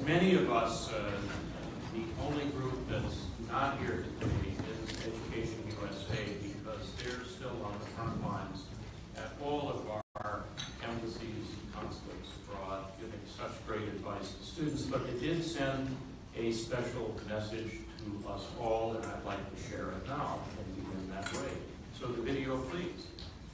many of us, the only group that's not here today is Education USA, because they're still on the front lines at all of our embassies and consulates abroad, giving such great advice to students. But they did send a special message to us all, and I'd like to share it now and begin that way. So the video, please.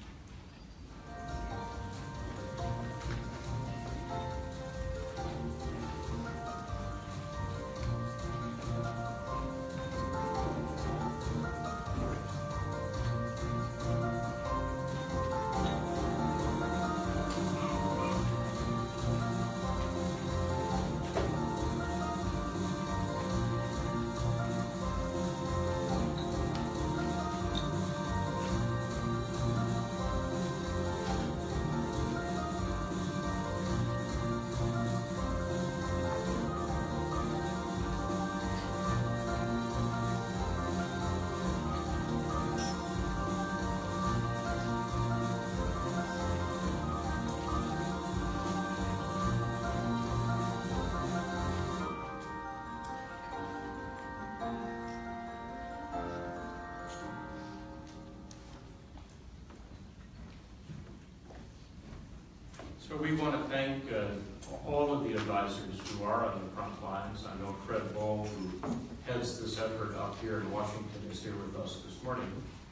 So we want to thank all of the advisors who are on the front lines. I know Fred Ball, who heads this effort up here in Washington, is here with us this morning.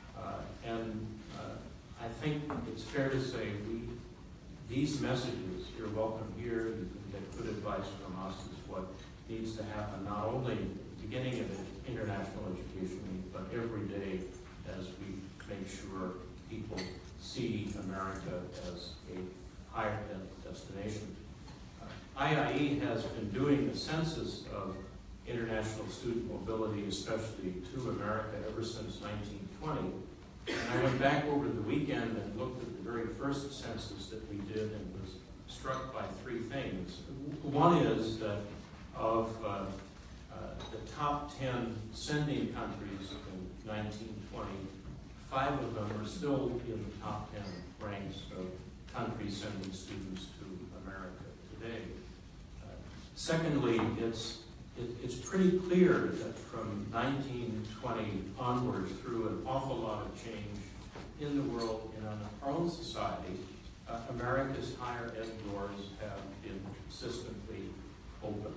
I think it's fair to say these messages, you're welcome here, you can get good advice from us, is what needs to happen, not only at the beginning of International Education Week, but every day as we make sure people see America as a higher ed destination. IIE has been doing a census of international student mobility, especially to America, ever since 1920. And I went back over the weekend and looked at the very first census that we did and was struck by three things. One is that of the top 10 sending countries in 1920, 5 of them are still in the top 10 ranks of countries sending students to America today. Secondly, it's pretty clear that from 1920 onwards, through an awful lot of change in the world and in our own society, America's higher ed doors have been consistently open.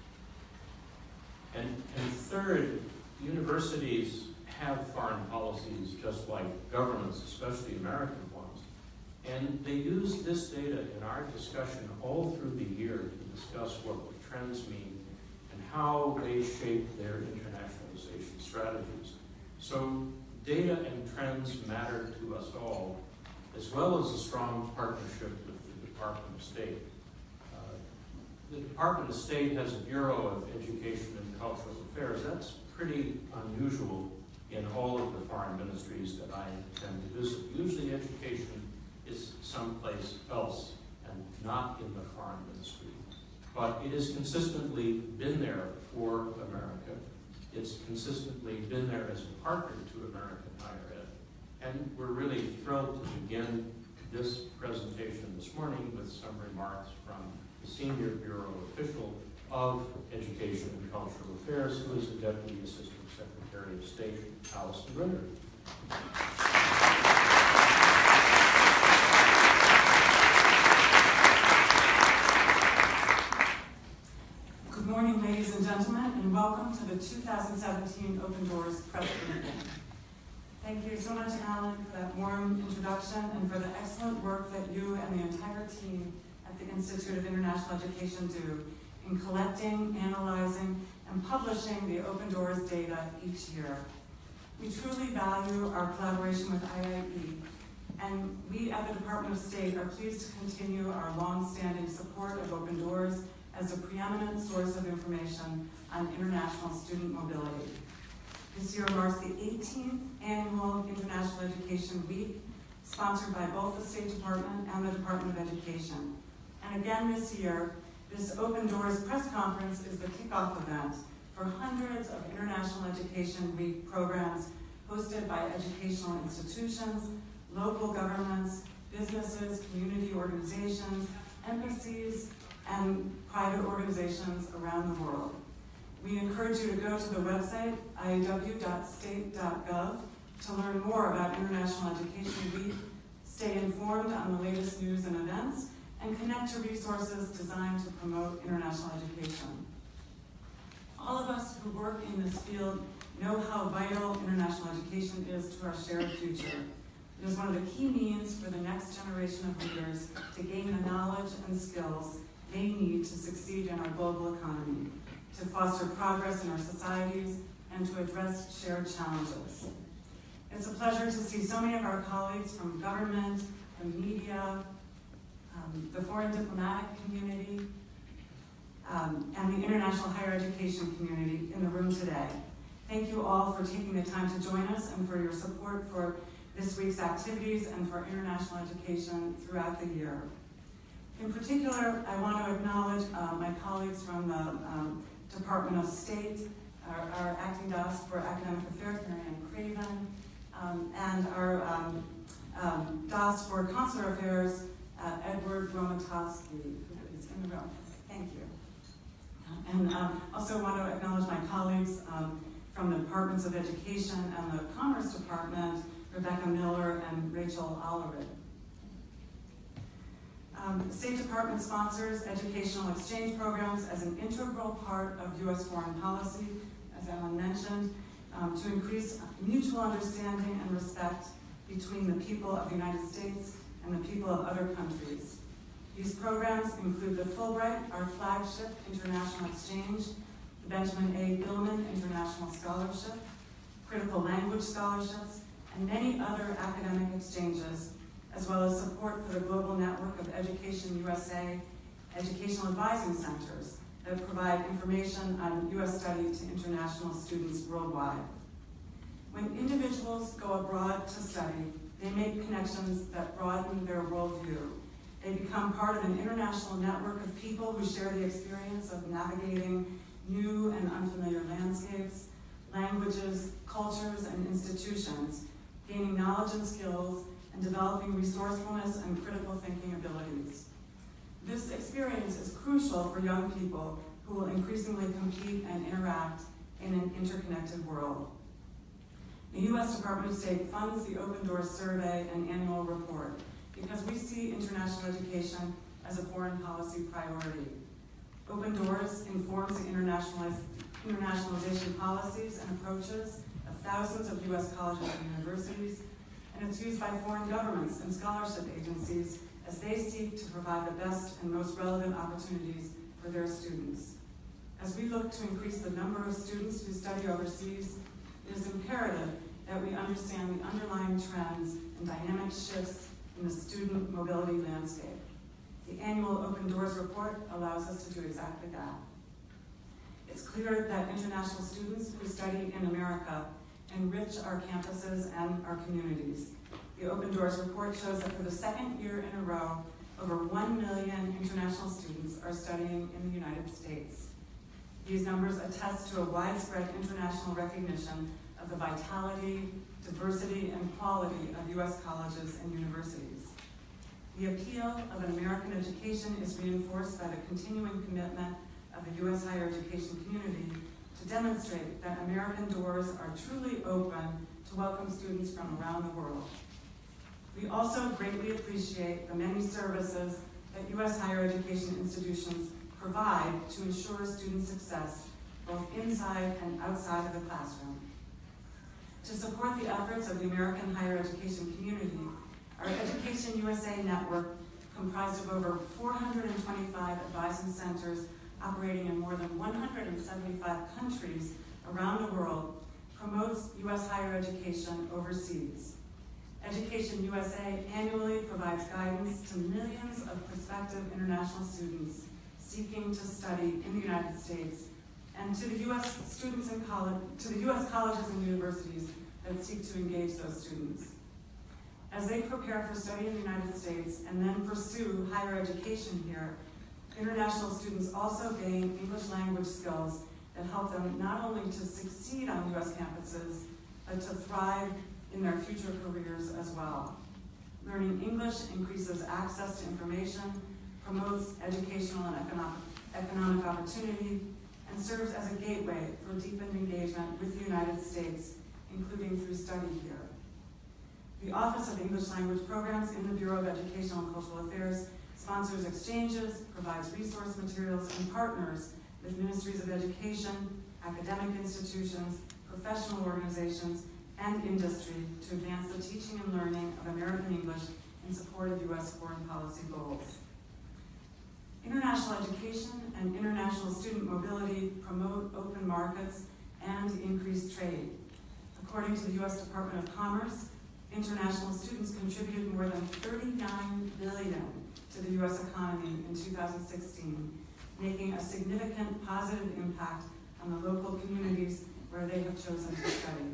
And third, universities have foreign policies just like governments, especially American ones. And they use this data in our discussion all through the year to discuss what the trends mean and how they shape their internationalization strategies. So data and trends matter to us all, as well as a strong partnership with the Department of State. The Department of State has a Bureau of Education and Cultural Affairs. That's pretty unusual in all of the foreign ministries that I tend to visit. Usually education is someplace else and not in the foreign ministry. But it has consistently been there for America. It's consistently been there as a partner to American higher ed. And we're really thrilled to begin this presentation this morning with some remarks from the Senior Bureau Official of Education and Cultural Affairs, who is the Deputy Assistant Secretary of State, Allison Ritter. Good morning, ladies and gentlemen, and welcome to the 2017 Open Doors press briefing. Thank you so much, Alan, for that warm introduction and for the excellent work that you and the entire team at the Institute of International Education do in collecting, analyzing, and publishing the Open Doors data each year. We truly value our collaboration with IIE, and we at the Department of State are pleased to continue our long-standing support of Open Doors as a preeminent source of information on international student mobility. This year marks the 18th annual International Education Week, sponsored by both the State Department and the Department of Education. And again this year, this Open Doors press conference is the kickoff event for hundreds of International Education Week programs hosted by educational institutions, local governments, businesses, community organizations, embassies, and private organizations around the world. We encourage you to go to the website, iew.state.gov, to learn more about International Education Week, stay informed on the latest news and events, and connect to resources designed to promote international education. All of us who work in this field know how vital international education is to our shared future. It is one of the key means for the next generation of leaders to gain the knowledge and skills they need to succeed in our global economy, to foster progress in our societies, and to address shared challenges. It's a pleasure to see so many of our colleagues from government, the media, the foreign diplomatic community, and the international higher education community in the room today. Thank you all for taking the time to join us and for your support for this week's activities and for international education throughout the year. In particular, I want to acknowledge my colleagues from the Department of State, our acting DOS for Academic Affairs, Marianne Craven, and our DOS for Consular Affairs, Edward Romatowski, who is in the room. Thank you. And also want to acknowledge my colleagues from the Departments of Education and the Commerce Department, Rebecca Miller and Rachel Allered. The State Department sponsors educational exchange programs as an integral part of U.S. foreign policy, as Ellen mentioned, to increase mutual understanding and respect between the people of the United States and the people of other countries. These programs include the Fulbright, our flagship international exchange, the Benjamin A. Gilman International Scholarship, critical language scholarships, and many other academic exchanges, as well as support for the global network of Education USA educational advising centers that provide information on U.S. study to international students worldwide. When individuals go abroad to study, they make connections that broaden their worldview. They become part of an international network of people who share the experience of navigating new and unfamiliar landscapes, languages, cultures, and institutions, gaining knowledge and skills, and developing resourcefulness and critical thinking abilities. This experience is crucial for young people who will increasingly compete and interact in an interconnected world. The U.S. Department of State funds the Open Doors Survey and annual report because we see international education as a foreign policy priority. Open Doors informs the internationalization policies and approaches of thousands of U.S. colleges and universities, and it's used by foreign governments and scholarship agencies as they seek to provide the best and most relevant opportunities for their students. As we look to increase the number of students who study overseas, it is imperative that we understand the underlying trends and dynamic shifts in the student mobility landscape. The annual Open Doors report allows us to do exactly that. It's clear that international students who study in America enrich our campuses and our communities. The Open Doors report shows that for the second year in a row, over 1 million international students are studying in the United States. These numbers attest to a widespread international recognition of the vitality, diversity, and quality of U.S. colleges and universities. The appeal of an American education is reinforced by the continuing commitment of the U.S. higher education community to demonstrate that American doors are truly open to welcome students from around the world. We also greatly appreciate the many services that U.S. higher education institutions provide to ensure student success, both inside and outside of the classroom. To support the efforts of the American higher education community, our Education USA network, comprised of over 425 advising centers operating in more than 175 countries around the world, promotes U.S. higher education overseas. Education USA annually provides guidance to millions of prospective international students seeking to study in the United States, and to the U.S. students in college, to the U.S. colleges and universities that seek to engage those students. As they prepare for study in the United States and then pursue higher education here, international students also gain English language skills that help them not only to succeed on U.S. campuses, but to thrive in their future careers as well. Learning English increases access to information, promotes educational and economic opportunity, and serves as a gateway for deepened engagement with the United States, including through study here. The Office of English Language Programs in the Bureau of Educational and Cultural Affairs sponsors exchanges, provides resource materials, and partners with ministries of education, academic institutions, professional organizations, and industry to advance the teaching and learning of American English in support of U.S. foreign policy goals. International education and international student mobility promote open markets and increased trade. According to the U.S. Department of Commerce, international students contributed more than $39 billion to the U.S. economy in 2016, making a significant positive impact on the local communities where they have chosen to study.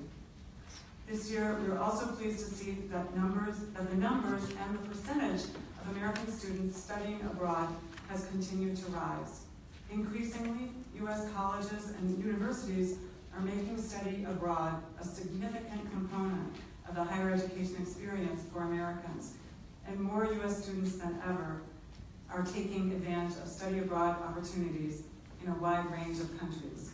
This year, we are also pleased to see that the numbers and the percentage of American students studying abroad has continued to rise. Increasingly, U.S. colleges and universities are making study abroad a significant component of the higher education experience for Americans, and more U.S. students than ever are taking advantage of study abroad opportunities in a wide range of countries.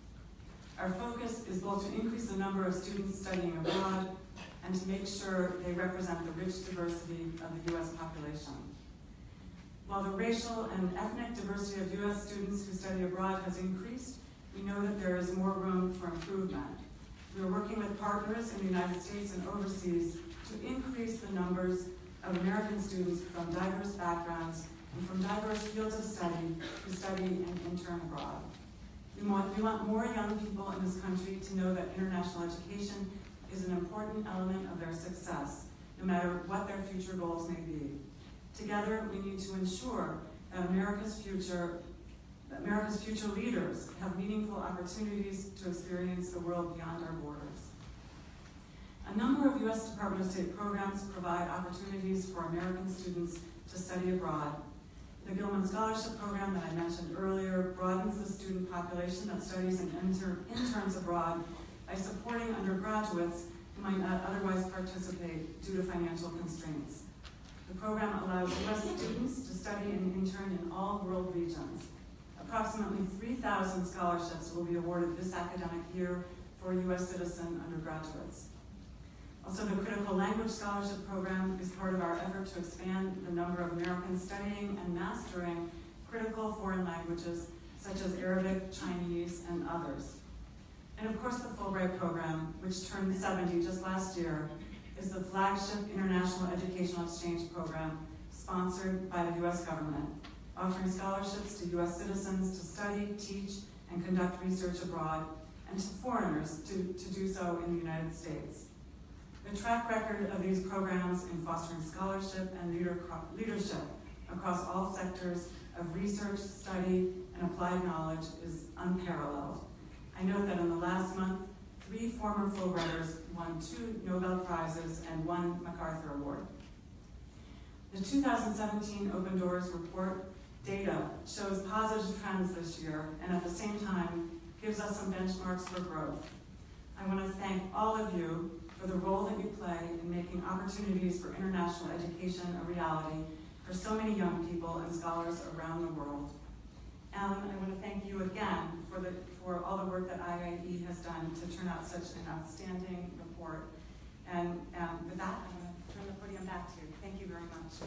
Our focus is both to increase the number of students studying abroad and to make sure they represent the rich diversity of the U.S. population. While the racial and ethnic diversity of U.S. students who study abroad has increased, we know that there is more room for improvement. We are working with partners in the United States and overseas to increase the numbers of American students from diverse backgrounds and from diverse fields of study who study and intern abroad. We want more young people in this country to know that international education is an important element of their success, no matter what their future goals may be. Together, we need to ensure that America's future leaders have meaningful opportunities to experience the world beyond our borders. A number of U.S. Department of State programs provide opportunities for American students to study abroad. The Gilman Scholarship Program that I mentioned earlier broadens the student population that studies and interns abroad by supporting undergraduates who might not otherwise participate due to financial constraints. The program allows U.S. students to study and intern in all world regions. Approximately 3,000 scholarships will be awarded this academic year for U.S. citizen undergraduates. Also, the Critical Language Scholarship Program is part of our effort to expand the number of Americans studying and mastering critical foreign languages such as Arabic, Chinese, and others. And of course, the Fulbright Program, which turned 70 just last year, is the flagship international educational exchange program sponsored by the U.S. government, offering scholarships to U.S. citizens to study, teach, and conduct research abroad, and to foreigners to do so in the United States. The track record of these programs in fostering scholarship and leadership across all sectors of research, study, and applied knowledge is unparalleled. I note that in the last month, 3 former Fulbrighters won 2 Nobel Prizes and 1 MacArthur Award. The 2017 Open Doors report data shows positive trends this year, and at the same time, gives us some benchmarks for growth. I want to thank all of you for the role that you play in making opportunities for international education a reality for so many young people and scholars around the world. Alan, I want to thank you again for all the work that IIE has done to turn out such an outstanding report. And with that, I'm going to turn the podium back to you. Thank you very much.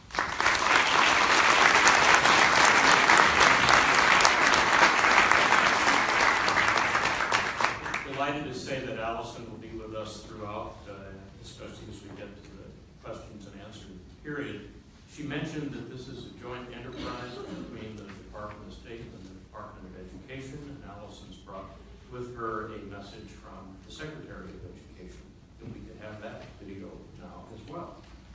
Delighted to say that Allison will be with us throughout, especially as we get to the questions and answer period. She mentioned that this is a joint enterprise between the Department of State and the Department of Education, and Allison's brought with her a message from the Secretary of Education. And we could have that video now as well.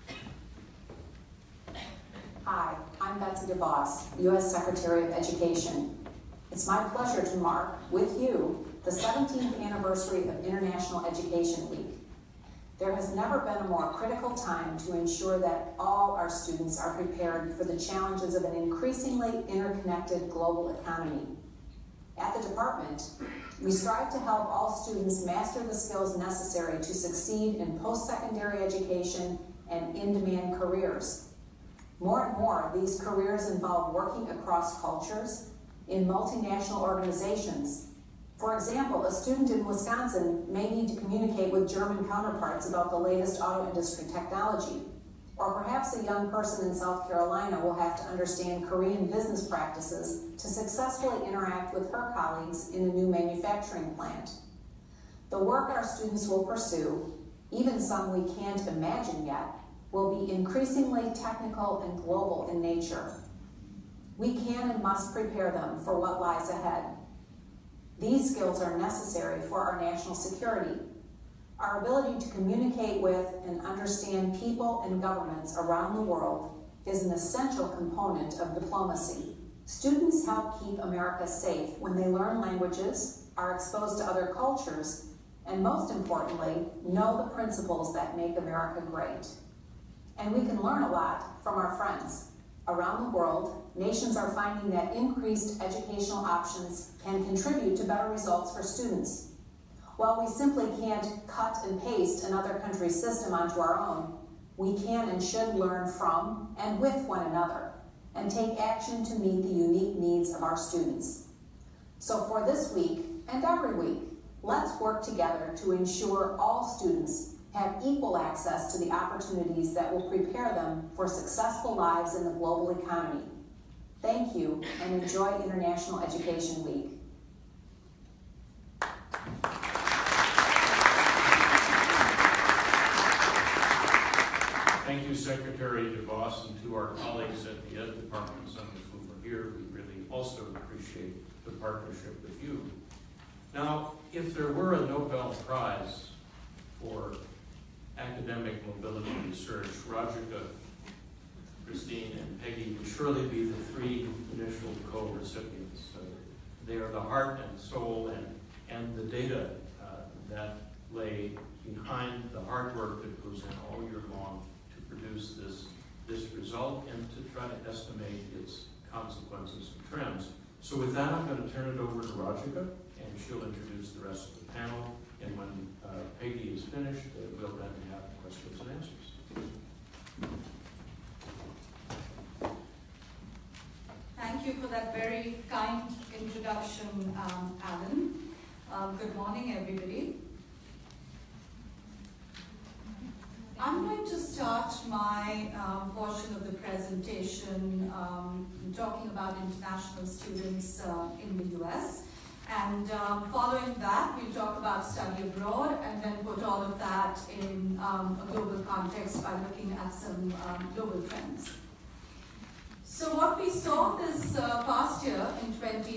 Hi, I'm Betsy DeVos, U.S. Secretary of Education. It's my pleasure to mark with you the 17th anniversary of International Education Week. There has never been a more critical time to ensure that all our students are prepared for the challenges of an increasingly interconnected global economy. At the department, we strive to help all students master the skills necessary to succeed in post-secondary education and in-demand careers. More and more, these careers involve working across cultures in multinational organizations. For example, a student in Wisconsin may need to communicate with German counterparts about the latest auto industry technology. Or perhaps a young person in South Carolina will have to understand Korean business practices to successfully interact with her colleagues in a new manufacturing plant. The work our students will pursue, even some we can't imagine yet, will be increasingly technical and global in nature. We can and must prepare them for what lies ahead. These skills are necessary for our national security. Our ability to communicate with and understand people and governments around the world is an essential component of diplomacy. Students help keep America safe when they learn languages, are exposed to other cultures, and most importantly, know the principles that make America great. And we can learn a lot from our friends. Around the world, nations are finding that increased educational options can contribute to better results for students. While we simply can't cut and paste another country's system onto our own, we can and should learn from and with one another and take action to meet the unique needs of our students. So for this week and every week, let's work together to ensure all students have equal access to the opportunities that will prepare them for successful lives in the global economy. Thank you, and enjoy International Education Week. Thank you, Secretary DeVos, and to our colleagues at the Ed Department, some of whom are here. We really also appreciate the partnership with you. Now, if there were a Nobel Prize for academic mobility research, Rajika, Christine, and Peggy would surely be the three initial co-recipients. They are the heart and soul and the data that lay behind the hard work that goes in all year long to produce this result and to try to estimate its consequences and trends. So with that, I'm going to turn it over to Rajika, and she'll introduce the rest of the panel. And when Peggy is finished, we'll then have questions and answers. Thank you for that very kind introduction, Alan. Good morning, everybody. I'm going to start my portion of the presentation talking about international students in the US. And following that, we'll talk about study abroad and then put all of that in a global context by looking at some global trends. So what we saw this past year in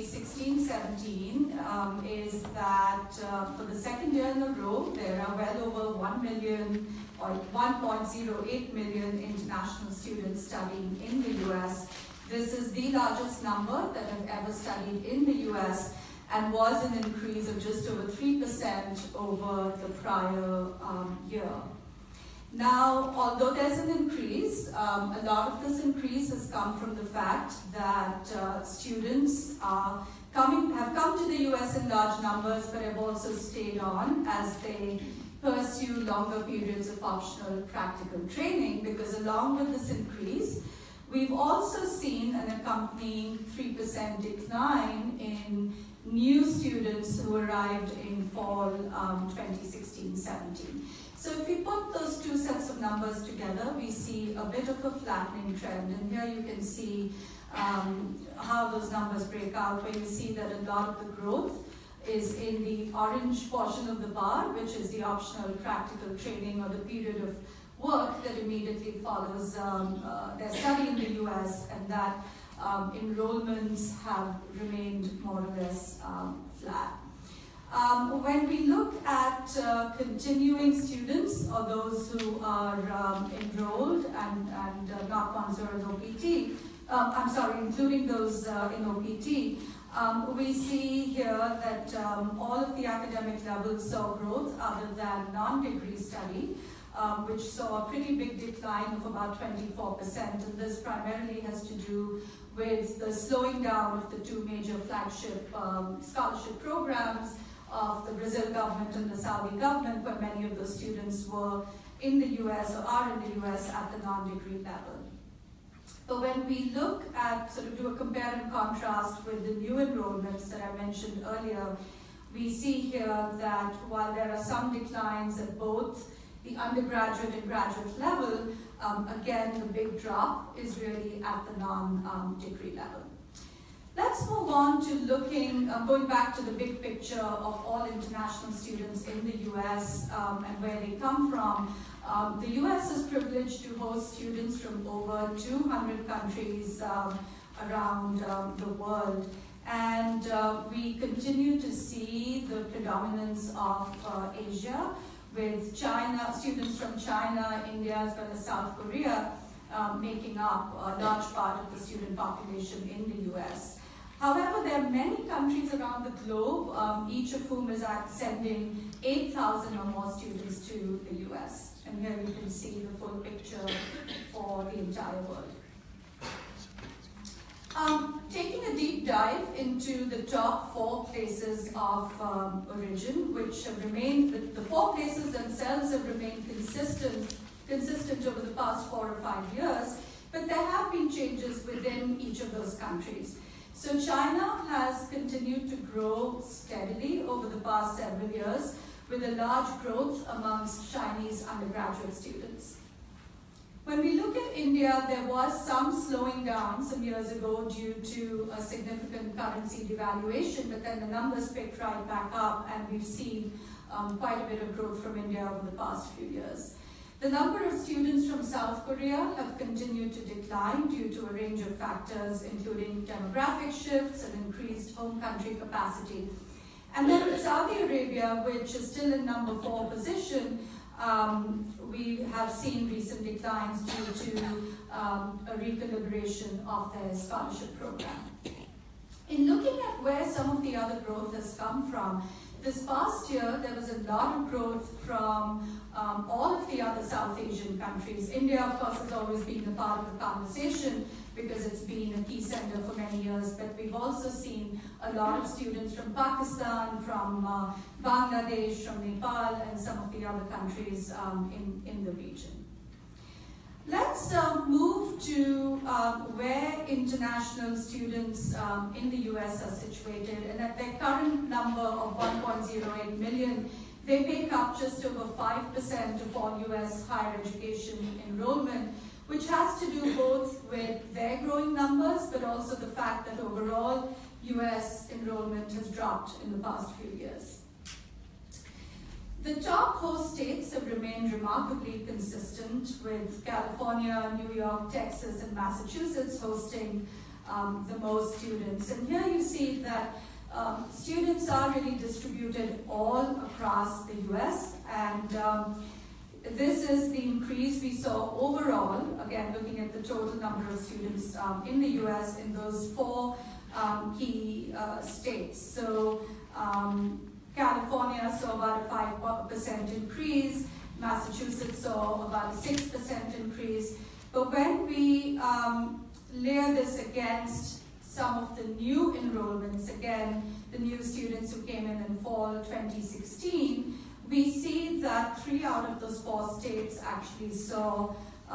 2016-17 is that for the second year in a row, there are well over 1 million or 1.08 million international students studying in the US. This is the largest number that have ever studied in the US and was an increase of just over 3% over the prior year. Now, although there's an increase, a lot of this increase has come from the fact that students have come to the US in large numbers, but have also stayed on as they pursue longer periods of optional practical training, because along with this increase, we've also seen an accompanying 3% decline in new students who arrived in fall 2016-17. So if we put those two sets of numbers together, we see a bit of a flattening trend. And here you can see how those numbers break out, where you see that a lot of the growth is in the orange portion of the bar, which is the optional practical training or the period of work that immediately follows their study in the US, and that enrollments have remained more or less flat. When we look at continuing students, or those who are enrolled and not ones who are in OPT, including those in OPT, we see here that all of the academic levels saw growth other than non-degree study, which saw a pretty big decline of about 24%, and this primarily has to do with the slowing down of the two major flagship scholarship programs of the Brazil government and the Saudi government, where many of those students were in the US or are in the US at the non-degree level. But when we look at, sort of do a compare and contrast with the new enrollments that I mentioned earlier, we see here that while there are some declines at both the undergraduate and graduate level, again, the big drop is really at the non-degree level. Let's move on to looking, going back to the big picture of all international students in the US and where they come from. The US is privileged to host students from over 200 countries around the world. And we continue to see the predominance of Asia, with China, students from China, India, as well as South Korea, making up a large part of the student population in the US. However, there are many countries around the globe, each of whom is sending 8,000 or more students to the US. And here you can see the full picture for the entire world. Taking a deep dive into the top 4 places of origin, which have remained, the 4 places themselves have remained consistent over the past 4 or 5 years, but there have been changes within each of those countries. So China has continued to grow steadily over the past several years, with a large growth amongst Chinese undergraduate students. When we look at India, there was some slowing down some years ago due to a significant currency devaluation, but then the numbers picked right back up, and we've seen quite a bit of growth from India over the past few years. The number of students from South Korea have continued to decline due to a range of factors, including demographic shifts and increased home country capacity. And then Saudi Arabia, which is still in number 4 position, we have seen recent declines due to a recalibration of their scholarship program. In looking at where some of the other growth has come from, this past year there was a lot of growth from all of the other South Asian countries. India, of course, has always been a part of the conversation because it's been a key center for many years, but we've also seen a lot of students from Pakistan, from Bangladesh, from Nepal, and some of the other countries in the region. Let's move to where international students in the US are situated, and at their current number of 1.08 million, they make up just over 5% of all US higher education enrollment, which has to do both with their growing numbers, but also the fact that overall US enrollment has dropped in the past few years. The top host states have remained remarkably consistent, with California, New York, Texas, and Massachusetts hosting the most students. And here you see that students are really distributed all across the US, and this is the increase we saw overall, again looking at the total number of students in the US in those 4 key states. So California saw about a 5% increase, Massachusetts saw about a 6% increase, but when we layer this against some of the new enrollments, again, the new students who came in fall 2016, we see that 3 out of those 4 states actually saw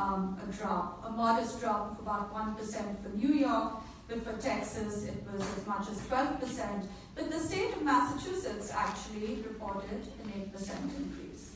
a modest drop of about 1% for New York, but for Texas it was as much as 12%. But the state of Massachusetts actually reported an 8% increase.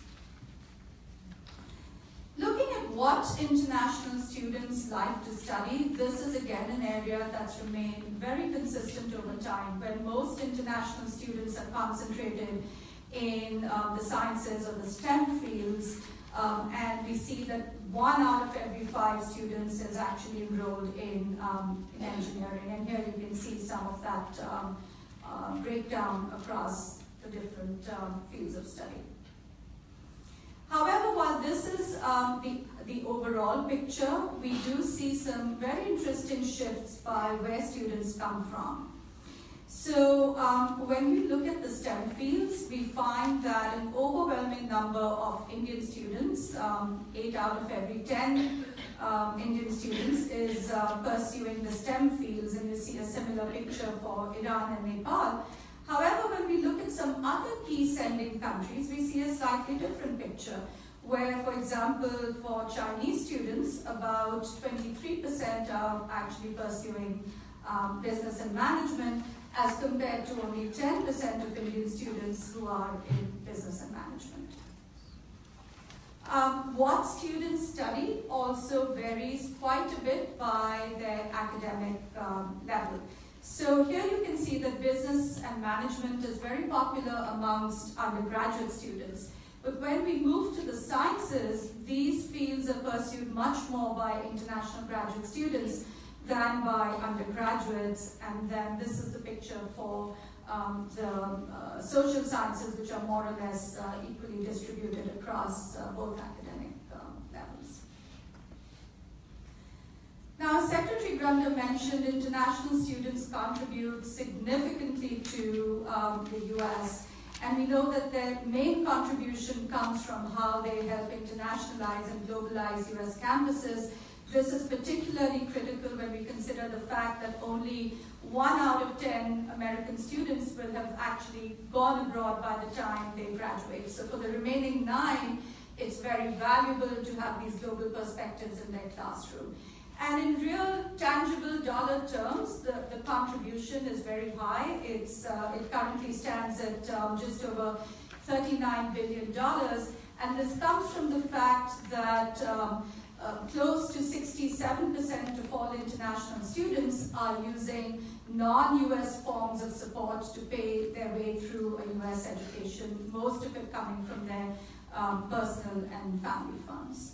Looking at what international students like to study, this is again an area that's remained very consistent over time, where most international students are concentrated in the sciences or the STEM fields, and we see that 1 out of every 5 students is actually enrolled in engineering, and here you can see some of that breakdown across the different fields of study. However, while this is the overall picture, we do see some very interesting shifts by where students come from. So when we look at the STEM fields, we find that an overwhelming number of Indian students, 8 out of every 10 Indian students, is pursuing the STEM fields, and you see a similar picture for Iran and Nepal. However, when we look at some other key sending countries, we see a slightly different picture, where, for example, for Chinese students, about 23% are actually pursuing business and management, as compared to only 10% of Indian students who are in business and management. What students study also varies quite a bit by their academic level. So here you can see that business and management is very popular amongst undergraduate students. But when we move to the sciences, these fields are pursued much more by international graduate students than by undergraduates. And then this is the picture for the social sciences, which are more or less equally distributed across both academic levels. Now, as Secretary Grunder mentioned, international students contribute significantly to the US, and we know that their main contribution comes from how they help internationalize and globalize US campuses. This is particularly critical when we consider the fact that only 1 out of 10 American students will have actually gone abroad by the time they graduate. So for the remaining 9, it's very valuable to have these global perspectives in their classroom. And in real, tangible dollar terms, the contribution is very high. It currently stands at just over $39 billion. And this comes from the fact that close to 67% of all international students are using non-US forms of support to pay their way through a US education, most of it coming from their personal and family funds.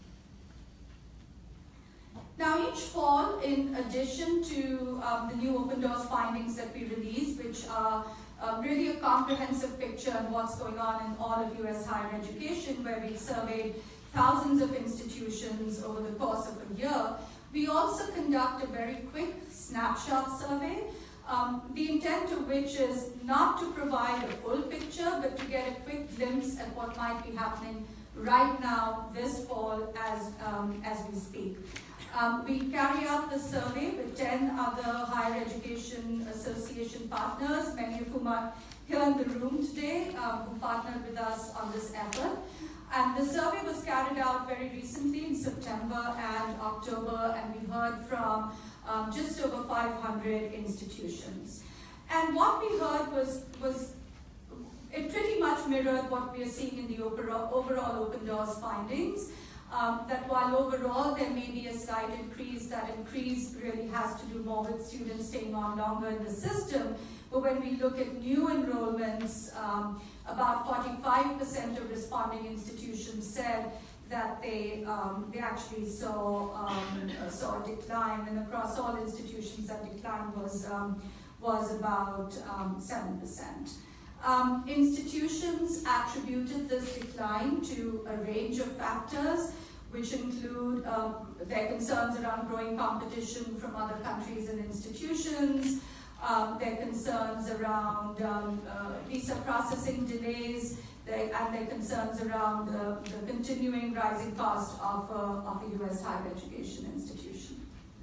Now, each fall, in addition to the new Open Doors findings that we release, which are really a comprehensive picture on what's going on in all of US higher education, where we've surveyed thousands of institutions over the course of a year, we also conduct a very quick snapshot survey, the intent of which is not to provide a full picture, but to get a quick glimpse at what might be happening right now this fall as we speak. We carry out the survey with 10 other higher education association partners, many of whom are here in the room today, who partnered with us on this effort. And the survey was carried out very recently in September and October, and we heard from just over 500 institutions. And what we heard was it pretty much mirrored what we are seeing in the overall Open Doors findings. That while overall there may be a slight increase, that increase really has to do more with students staying on longer in the system. But when we look at new enrollments, about 45% of responding institutions said that they actually saw a decline, and across all institutions that decline was about 7%. Institutions attributed this decline to a range of factors, which include their concerns around growing competition from other countries and institutions, their concerns around visa processing delays, and their concerns around the continuing rising cost of a US higher education institution,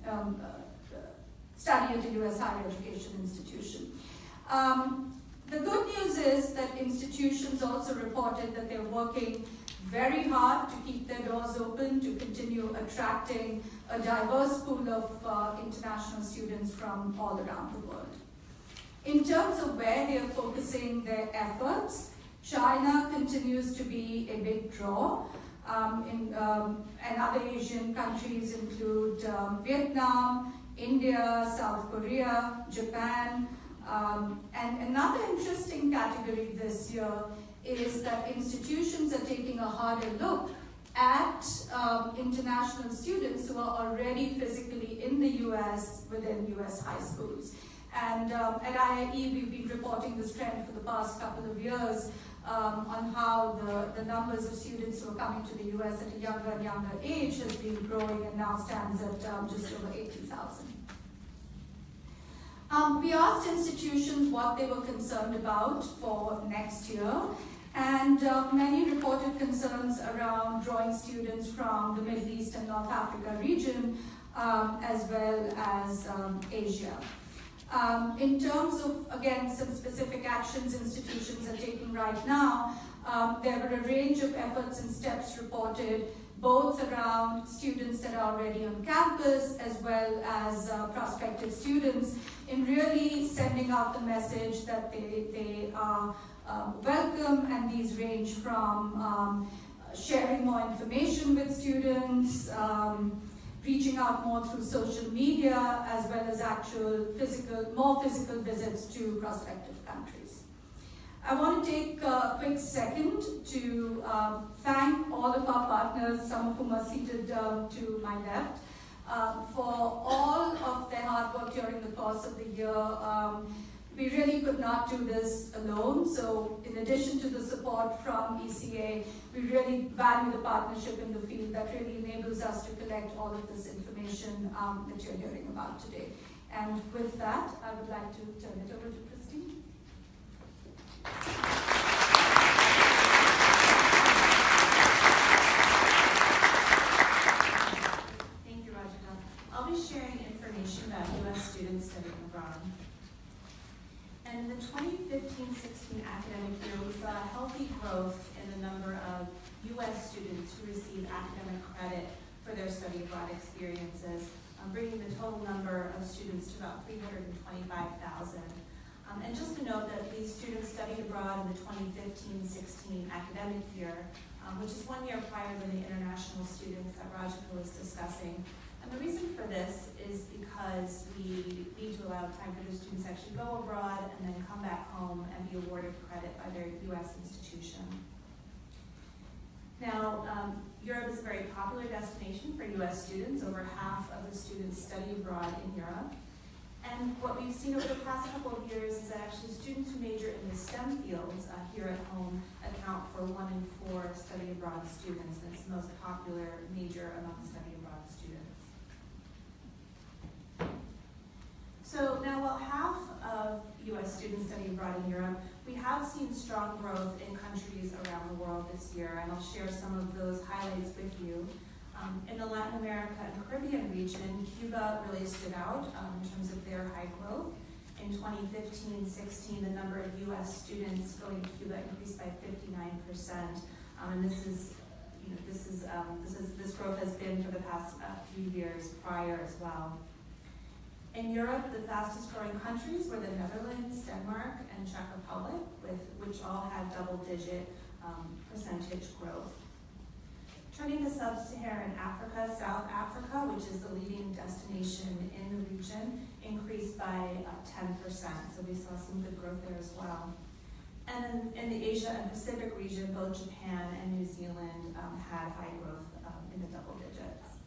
study at a US higher education institution. The good news is that institutions also reported that they're working very hard to keep their doors open, to continue attracting a diverse pool of international students from all around the world. In terms of where they are focusing their efforts, China continues to be a big draw. And other Asian countries include Vietnam, India, South Korea, Japan. And another interesting category this year is that institutions are taking a harder look at international students who are already physically in the US within US high schools. And at IIE, we've been reporting this trend for the past couple of years on how the numbers of students who are coming to the US at a younger and younger age has been growing and now stands at just over 80,000. We asked institutions what they were concerned about for next year, and many reported concerns around drawing students from the Middle East and North Africa region, as well as Asia. In terms of, again, some specific actions institutions are taking right now, there were a range of efforts and steps reported, both around students that are already on campus as well as prospective students, in really sending out the message that they are welcome, and these range from sharing more information with students, reaching out more through social media, as well as actual more physical visits to prospective countries. I want to take a quick second to thank all of our partners, some of whom are seated to my left, for all of their hard work during the course of the year. We really could not do this alone, so in addition to the support from ECA, we really value the partnership in the field that really enables us to collect all of this information that you're hearing about today. And with that, I would like to turn it over to Christine. Thank you, Rajita. I'll be sharing information about U.S. students studying abroad. And in the 2015-16 academic year, we saw a healthy growth in the number of U.S. students who receive academic credit for their study abroad experiences, bringing the total number of students to about 325,000. And just to note that these students studied abroad in the 2015-16 academic year, which is 1 year prior than the international students that Rajika was discussing. And the reason for this is because we need to allow time for the students to actually go abroad and then come back home and be awarded credit by their U.S. institution. Now, Europe is a very popular destination for U.S. students. Over half of the students study abroad in Europe. And what we've seen over the past couple of years is that actually students who major in the STEM fields here at home account for 1 in 4 study abroad students, and it's the most popular major among study abroad students. So now, while half of U.S. students study abroad in Europe, we have seen strong growth in countries around the world this year, and I'll share some of those highlights with you. In the Latin America and Caribbean region, Cuba really stood out in terms of their high growth. In 2015-16, the number of U.S. students going to Cuba increased by 59%, and this growth has been for the past few years prior as well. In Europe, the fastest growing countries were the Netherlands, Denmark, and Czech Republic, which all had double-digit percentage growth. Turning to sub-Saharan Africa, South Africa, which is the leading destination in the region, increased by 10%, so we saw some good growth there as well. And then in the Asia and Pacific region, both Japan and New Zealand had high growth in the double digits.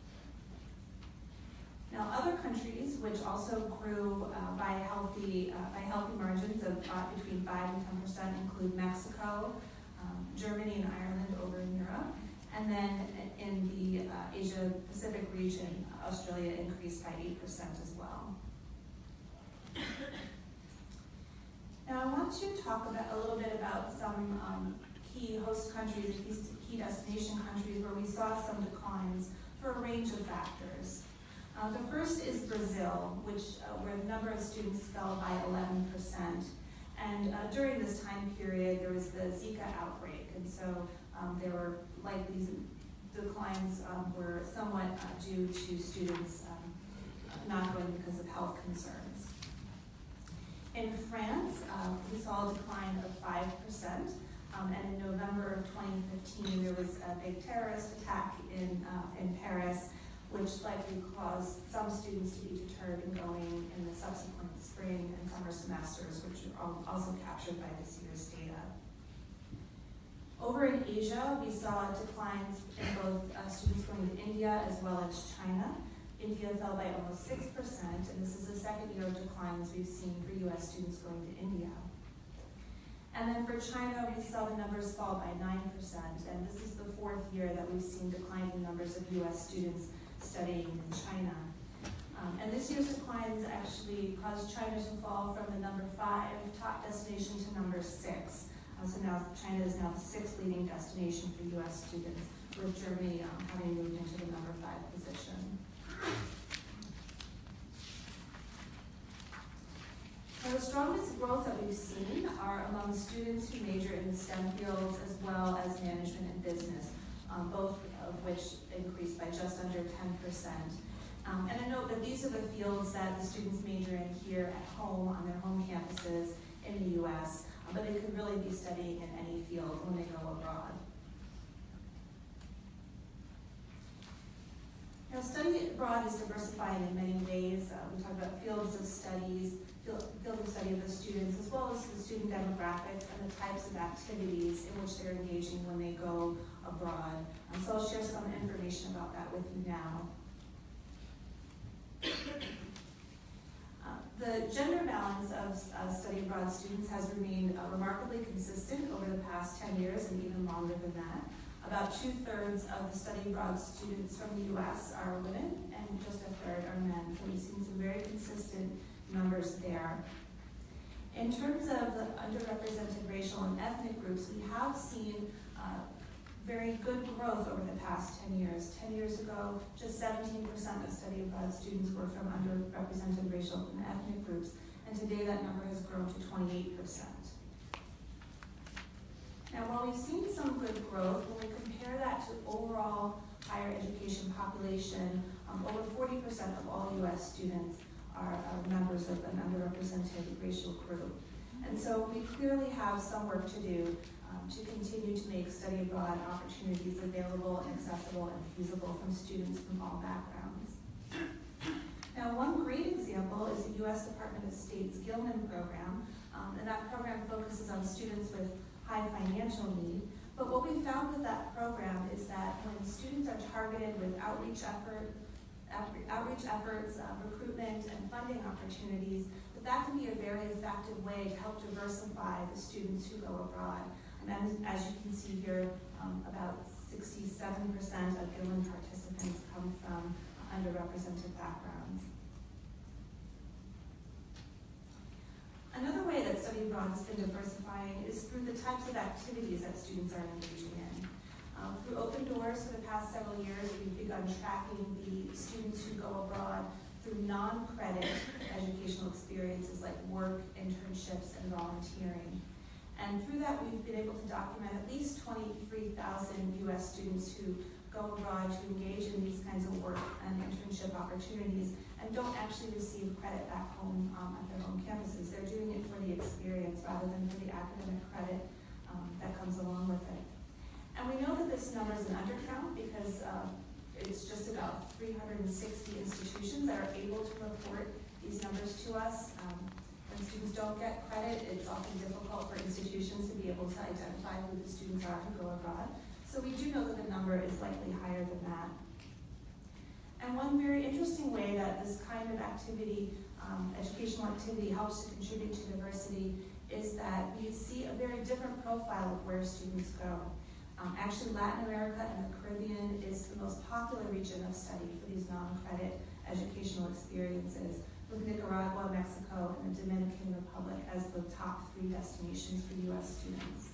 Now, other countries which also grew by healthy margins of between 5 and 10% include Mexico, Germany and Ireland over in Europe, and then in the Asia Pacific region, Australia increased by 8% as well. Now, I want to talk a little bit about some key host countries, key destination countries where we saw some declines for a range of factors. The first is Brazil, where the number of students fell by 11%. And during this time period, there was the Zika outbreak, and so there were these declines were somewhat due to students not going because of health concerns. In France, we saw a decline of 5%, and in November of 2015, there was a big terrorist attack in Paris, which likely caused some students to be deterred in going in the subsequent spring and summer semesters, which are also captured by this year's data. Over in Asia, we saw declines in both students going to India as well as China. India fell by almost 6%, and this is the second year of declines we've seen for U.S. students going to India. And then for China, we saw the numbers fall by 9%, and this is the fourth year that we've seen declining numbers of U.S. students studying in China. And this year's declines actually caused China to fall from the number 5 top destination to number 6. So now China is now the 6th leading destination for U.S. students, with Germany having moved into the number 5 position. Now, the strongest growth that we've seen are among students who major in the STEM fields as well as management and business, both of which increased by just under 10%. And I note that these are the fields that the students major in here at home on their home campuses in the U.S., but they could really be studying in any field when they go abroad. Now, study abroad is diversifying in many ways. We talk about fields of studies, field of study of the students, as well as the student demographics and the types of activities in which they're engaging when they go abroad. So I'll share some information about that with you now. The gender balance of study abroad students has remained remarkably consistent over the past 10 years and even longer than that. About 2/3 of the study abroad students from the U.S. are women and just 1/3 are men. So we've seen some very consistent numbers there. In terms of the underrepresented racial and ethnic groups, we have seen very good growth over the past 10 years. 10 years ago, just 17% of study abroad students were from underrepresented racial and ethnic groups, and today that number has grown to 28%. Now, while we've seen some good growth, when we compare that to overall higher education population, over 40% of all U.S. students are members of an underrepresented racial group. And so we clearly have some work to do to continue to make study abroad opportunities available and accessible and feasible from students from all backgrounds. Now, one great example is the U.S. Department of State's Gilman program, and that program focuses on students with high financial need. But what we found with that program is that when students are targeted with outreach efforts, recruitment, and funding opportunities, that can be a very effective way to help diversify the students who go abroad. And as you can see here, about 67% of Gilman participants come from underrepresented backgrounds. Another way that study abroad has been diversifying is through the types of activities that students are engaging in. Through Open Doors for the past several years, we've begun tracking the students who go abroad through non-credit educational experiences like work, internships, and volunteering. And through that, we've been able to document at least 23,000 U.S. students who go abroad to engage in these kinds of work and internship opportunities and don't actually receive credit back home at their home campuses. They're doing it for the experience rather than for the academic credit that comes along with it. And we know that this number is an undercount because it's just about 360 institutions that are able to report these numbers to us. When students don't get credit, it's often difficult for institutions to be able to identify who the students are who go abroad. So we do know that the number is likely higher than that. And one very interesting way that this kind of activity, educational activity, helps to contribute to diversity is that we see a very different profile of where students go. Actually, Latin America and the Caribbean is the most popular region of study for these non-credit educational experiences, with Nicaragua, Mexico, and the Dominican Republic as the top 3 destinations for U.S. students.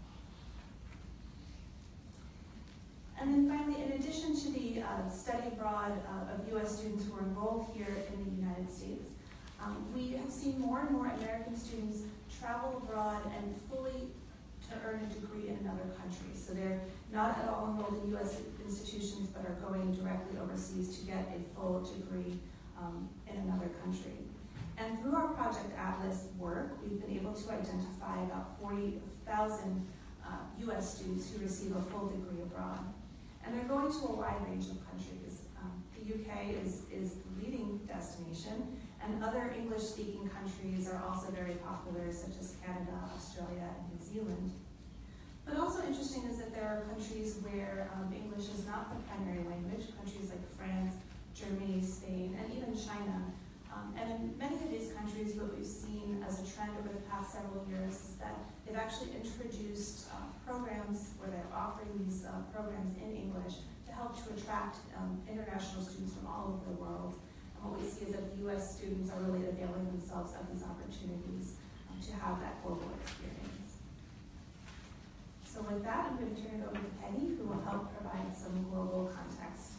And then finally, in addition to the study abroad of U.S. students who are enrolled here in the United States, we have seen more and more American students travel abroad and fully to earn a degree in another country. So they're not at all enrolled in U.S. institutions, but are going directly overseas to get a full degree in another country. And through our Project Atlas work, we've been able to identify about 40,000 U.S. students who receive a full degree abroad. And they're going to a wide range of countries. The UK is the leading destination, and other English-speaking countries are also very popular, such as Canada, Australia, and New Zealand. But also interesting is that there are countries where English is not the primary language, countries like France, Germany, Spain, and even China. And in many of these countries, what we've seen as a trend over the past several years is that they've actually introduced programs where they're offering these programs in English to help to attract international students from all over the world. And what we see is that the U.S. students are really availing themselves of these opportunities to have that global experience. So with that, I'm going to turn it over to Peggy, who will help provide some global context.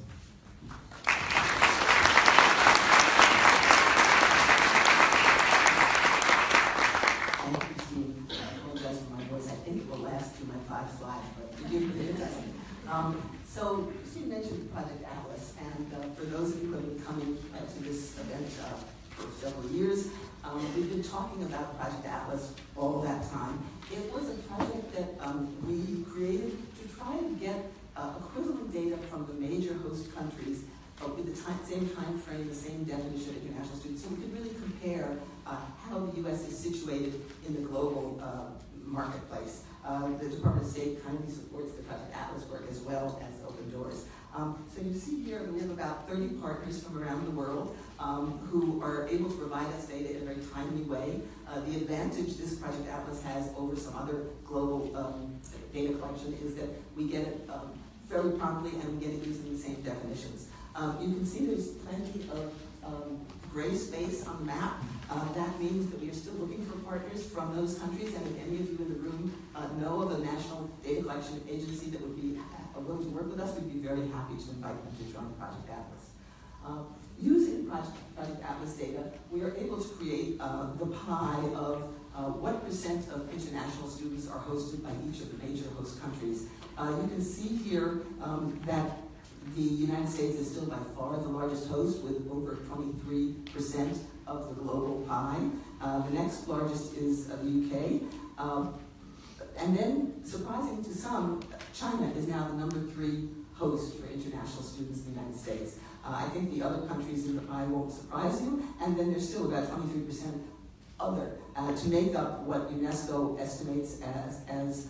5 slides, but forgive me if it doesn't. So Christine mentioned Project Atlas, and for those of you who have been coming to this event for several years, we've been talking about Project Atlas all that time. It was a project that we created to try to get equivalent data from the major host countries with the same time frame, the same definition of international students, so we could really compare how the U.S. is situated in the global marketplace. The Department of State kindly supports the Project Atlas work as well as Open Doors. So you see here that we have about 30 partners from around the world who are able to provide us data in a very timely way. The advantage this Project Atlas has over some other global data collection is that we get it fairly promptly and we get it using the same definitions. You can see there's plenty of gray space on the map. That means that we are still looking for partners from those countries, and if any of you in the room know of a national data collection agency that would be willing to work with us, we'd be very happy to invite them to join Project Atlas. Using Project Atlas data, we are able to create the pie of what percent of international students are hosted by each of the major host countries. You can see here that the United States is still by far the largest host with over 23% of the global pie. The next largest is the UK. And then, surprising to some, China is now the #3 host for international students in the United States. I think the other countries in the pie won't surprise you, and then there's still about 23% other to make up what UNESCO estimates as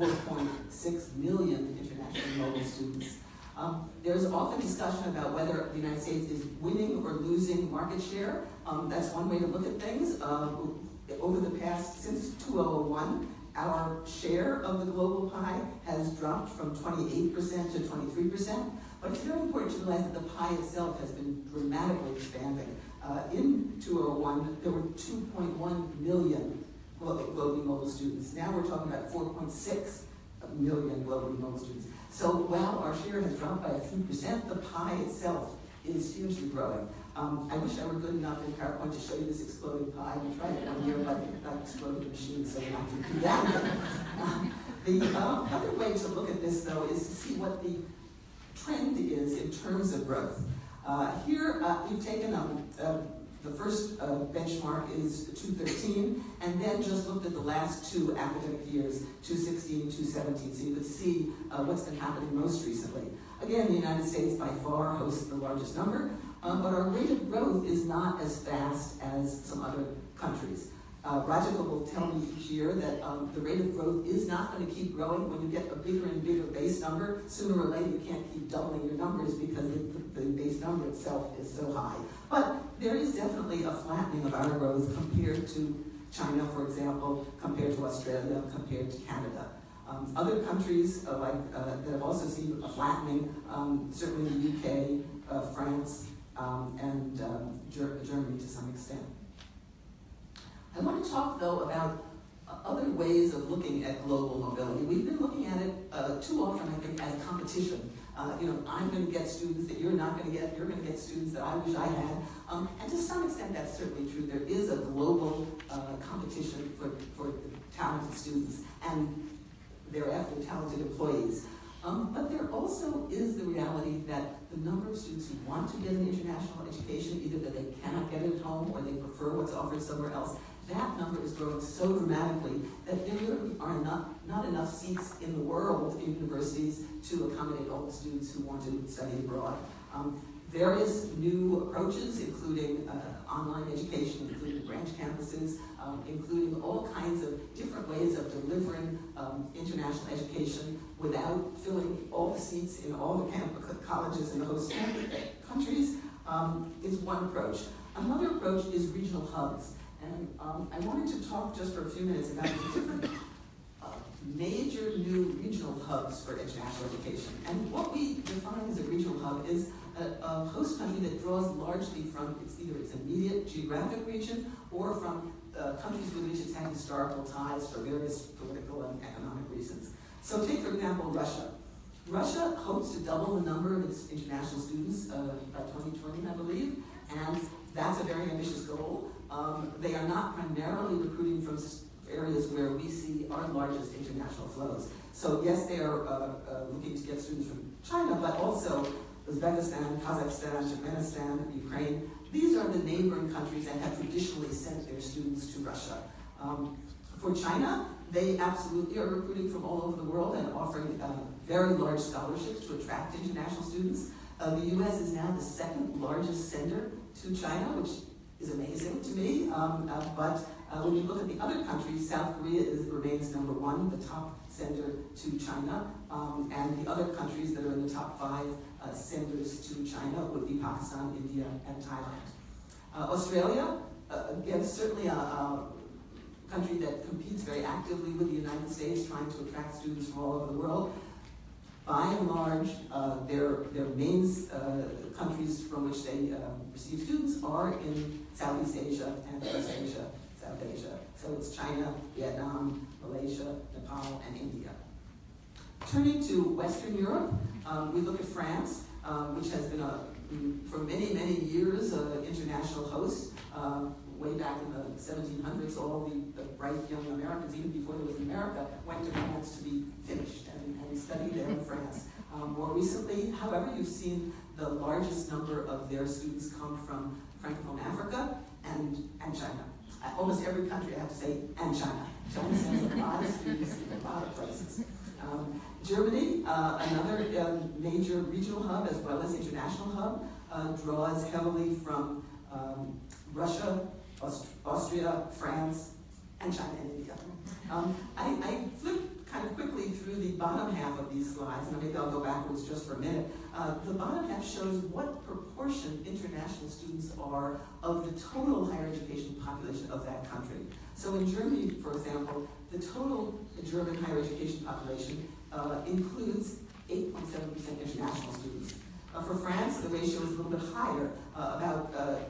4.6 million international mobile students. There's often discussion about whether the United States is winning or losing market share. That's one way to look at things. Over the past, since 2001, our share of the global pie has dropped from 28% to 23%, but it's very important to realize that the pie itself has been dramatically expanding. In 2001, there were 2.1 million globally mobile students. Now we're talking about 4.6 million globally mobile students. So while our share has dropped by a few percent, the pie itself is hugely growing. I wish I were good enough in PowerPoint to show you this exploding pie. We tried it one year, but that exploded the machine, so we're not going to do that again. The other way to look at this, though, is to see what the trend is in terms of growth. Here, we've taken the first benchmark is 2013, and then just looked at the last 2 academic years, 2016, 2017, so you could see what's been happening most recently. Again, the United States by far hosts the largest number, but our rate of growth is not as fast as some other countries. Rajika will tell me each year that the rate of growth is not going to keep growing. When you get a bigger and bigger base number, sooner or later you can't keep doubling your numbers because the base number itself is so high. But there is definitely a flattening of our growth compared to China, for example, compared to Australia, compared to Canada. Other countries that have also seen a flattening, certainly the UK, France, and Germany to some extent. I want to talk, though, about other ways of looking at global mobility. We've been looking at it too often, I think, as a competition. I'm going to get students that you're not going to get. You're going to get students that I wish I had. And to some extent, that's certainly true. There is a global competition for talented students and thereafter talented employees. But there also is the reality that the number of students who want to get an international education, either that they cannot get it at home or they prefer what's offered somewhere else, that number is growing so dramatically that there really are not enough seats in the world in universities to accommodate all the students who want to study abroad. Various new approaches, including online education, including branch campuses, including all kinds of different ways of delivering international education without filling all the seats in all the colleges in the host countries, is one approach. Another approach is regional hubs. And I wanted to talk just for a few minutes about the different major new regional hubs for international education. And what we define as a regional hub is a host country that draws largely from either its immediate geographic region or from countries with which it's had historical ties for various political and economic reasons. So take, for example, Russia. Russia hopes to double the number of its international students by 2020, I believe, and that's a very ambitious goal. They are not primarily recruiting from areas where we see our largest international flows. So yes, they are looking to get students from China, but also Uzbekistan, Kazakhstan, Turkmenistan, Ukraine. These are the neighboring countries that have traditionally sent their students to Russia. For China, they absolutely are recruiting from all over the world and offering very large scholarships to attract international students. The U.S. is now the second largest sender to China, which is amazing to me. But when you look at the other countries, South Korea remains number one, the top sender to China. And the other countries that are in the top 5 senders to China would be Pakistan, India, and Thailand. Australia, again, certainly a country that competes very actively with the United States, trying to attract students from all over the world. By and large, their main countries from which they receive students are in Southeast Asia and East Asia, South Asia. So it's China, Vietnam, Malaysia, Nepal, and India. Turning to Western Europe, we look at France, which has been for many, many years an international host. Way back in the 1700s, all the bright young Americans, even before there was America, went to France to be finished and studied there in France. More recently, however, you've seen the largest number of their students come from Francophone Africa and China. Almost every country, I have to say, and China. China sends a lot of students in a lot of places. Germany, another major regional hub as well as international hub, draws heavily from Russia, Austria, France, and China and India. I flipped kind of quickly through the bottom half of these slides, and maybe I'll go backwards just for a minute. The bottom half shows what proportion international students are of the total higher education population of that country. So in Germany, for example, the total German higher education population includes 8.7% international students. For France, the ratio is a little bit higher, about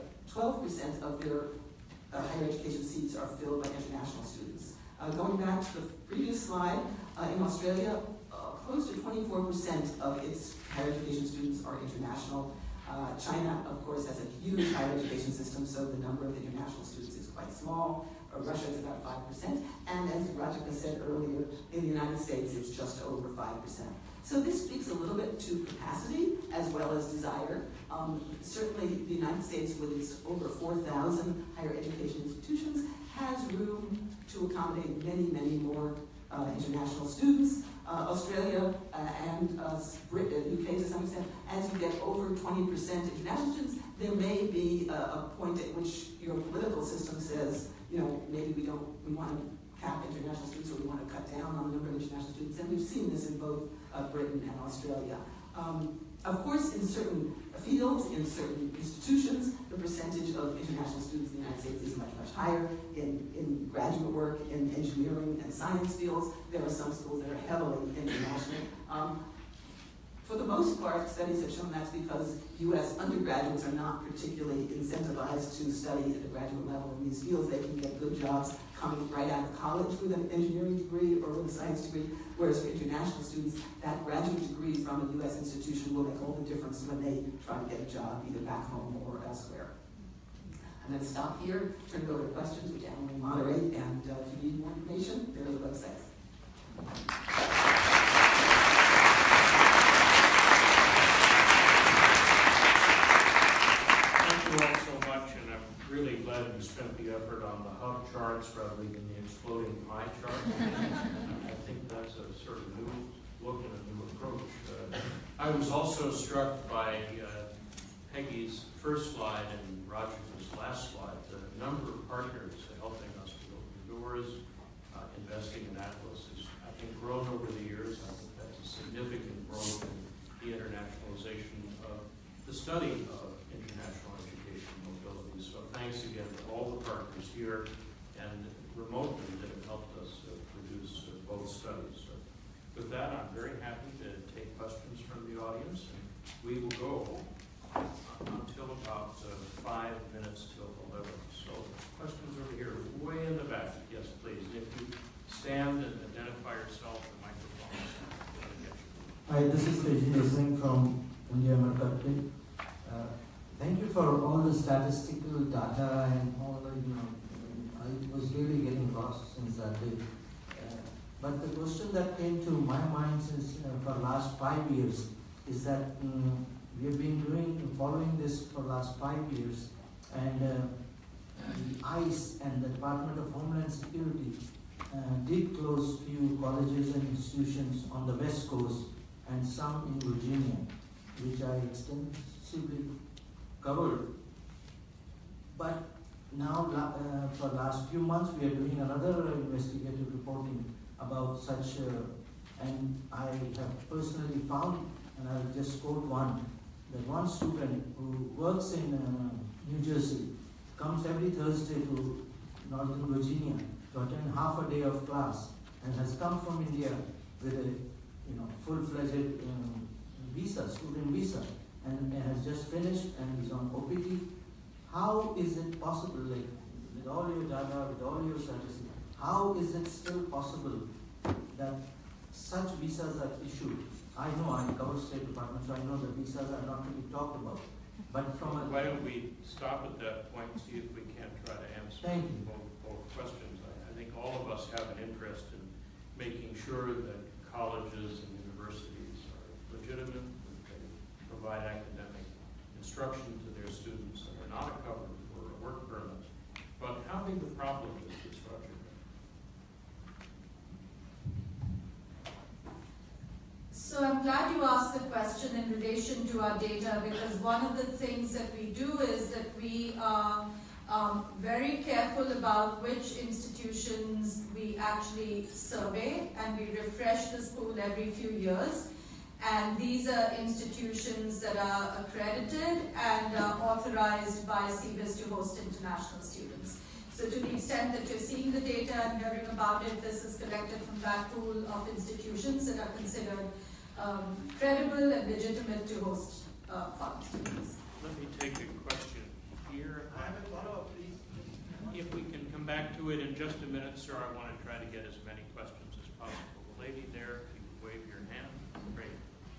12% of their higher education seats are filled by international students. Going back to the previous slide, in Australia, close to 24% of its higher education students are international. China, of course, has a huge higher education system, so the number of international students is quite small. Russia is about 5%, and as Rajika said earlier, in the United States, it's just over 5%. So this speaks a little bit to capacity as well as desire. Certainly, the United States, with its over 4,000 higher education institutions, has room to accommodate many, many more international students. Australia and UK, to some extent, as you get over 20% international students, there may be a point at which your political system says, you know, maybe we want to cap international students, or we want to cut down on the number of international students, and we've seen this in both Britain and Australia. Of course, in certain fields, in certain institutions, the percentage of international students in the United States is much, much higher. In graduate work, in engineering and science fields, there are some schools that are heavily international. For the most part, studies have shown that's because U.S. undergraduates are not particularly incentivized to study at the graduate level in these fields. They can get good jobs coming right out of college with an engineering degree or with a science degree, whereas for international students, that graduate degree from a U.S. institution will make all the difference when they try to get a job either back home or elsewhere. I'm going to stop here, turn it over to questions, which Alan will moderate, and if you need more information, there are the websites. Thank you all so much, and I'm really glad you spent the effort on the hub charts rather than the exploding pie chart. I think that's a sort of new look and a new approach. I was also struck by Peggy's first slide and Rajika's last slide, the number of partners helping us to open doors, investing in Atlas has, I think, grown over the years. I think that's a significant growth in the internationalization of the study of international education mobility. So thanks again to all the partners here and remotely that have helped us produce both studies. So with that, I'm very happy to take questions from the audience, and we will go until about 5 minutes till 11. So questions over here, way in the back. Yes, please. If you stand and identify yourself, the microphone is Hi, this is Tejinder Singh from India Mercantile. Thank you for all the statistical data and all the I was really getting lost since that day. But the question that came to my mind since for last 5 years is that we have been following this for last 5 years, and the ICE and the Department of Homeland Security did close few colleges and institutions on the West Coast and some in Virginia, which I extensively covered. But now, for last few months, we are doing another investigative reporting about such, and I have personally found, and I'll just quote one, that one student who works in New Jersey comes every Thursday to Northern Virginia to attend half a day of class, and has come from India with a full-fledged visa, student visa, and has just finished and is on OPT. How is it possible, like, with all your data, with all your statistics, how is it still possible that such visas are issued? I know I cover State Department, so I know the visas are not to be talked about. But from a... Why don't we stop at that point and see if we can't try to answer Thank you. both questions. I think all of us have an interest in making sure that colleges and universities are legitimate, that they provide academic instruction to their students, and are not a cover for a work permit. But how big a problem is this, Roger? So I'm glad you asked the question in relation to our data, because one of the things that we do is that we are very careful about which institutions we actually survey, and we refresh this pool every few years. And these are institutions that are accredited and authorized by CBIS to host international students. So to the extent that you're seeing the data and hearing about it, this is collected from that pool of institutions that are considered credible and legitimate to host foreign students. Let me take a question here. I have a follow-up, please. If we can come back to it in just a minute, sir, I want to try to get as many questions as possible. The lady there, if you could wave your hand. Great.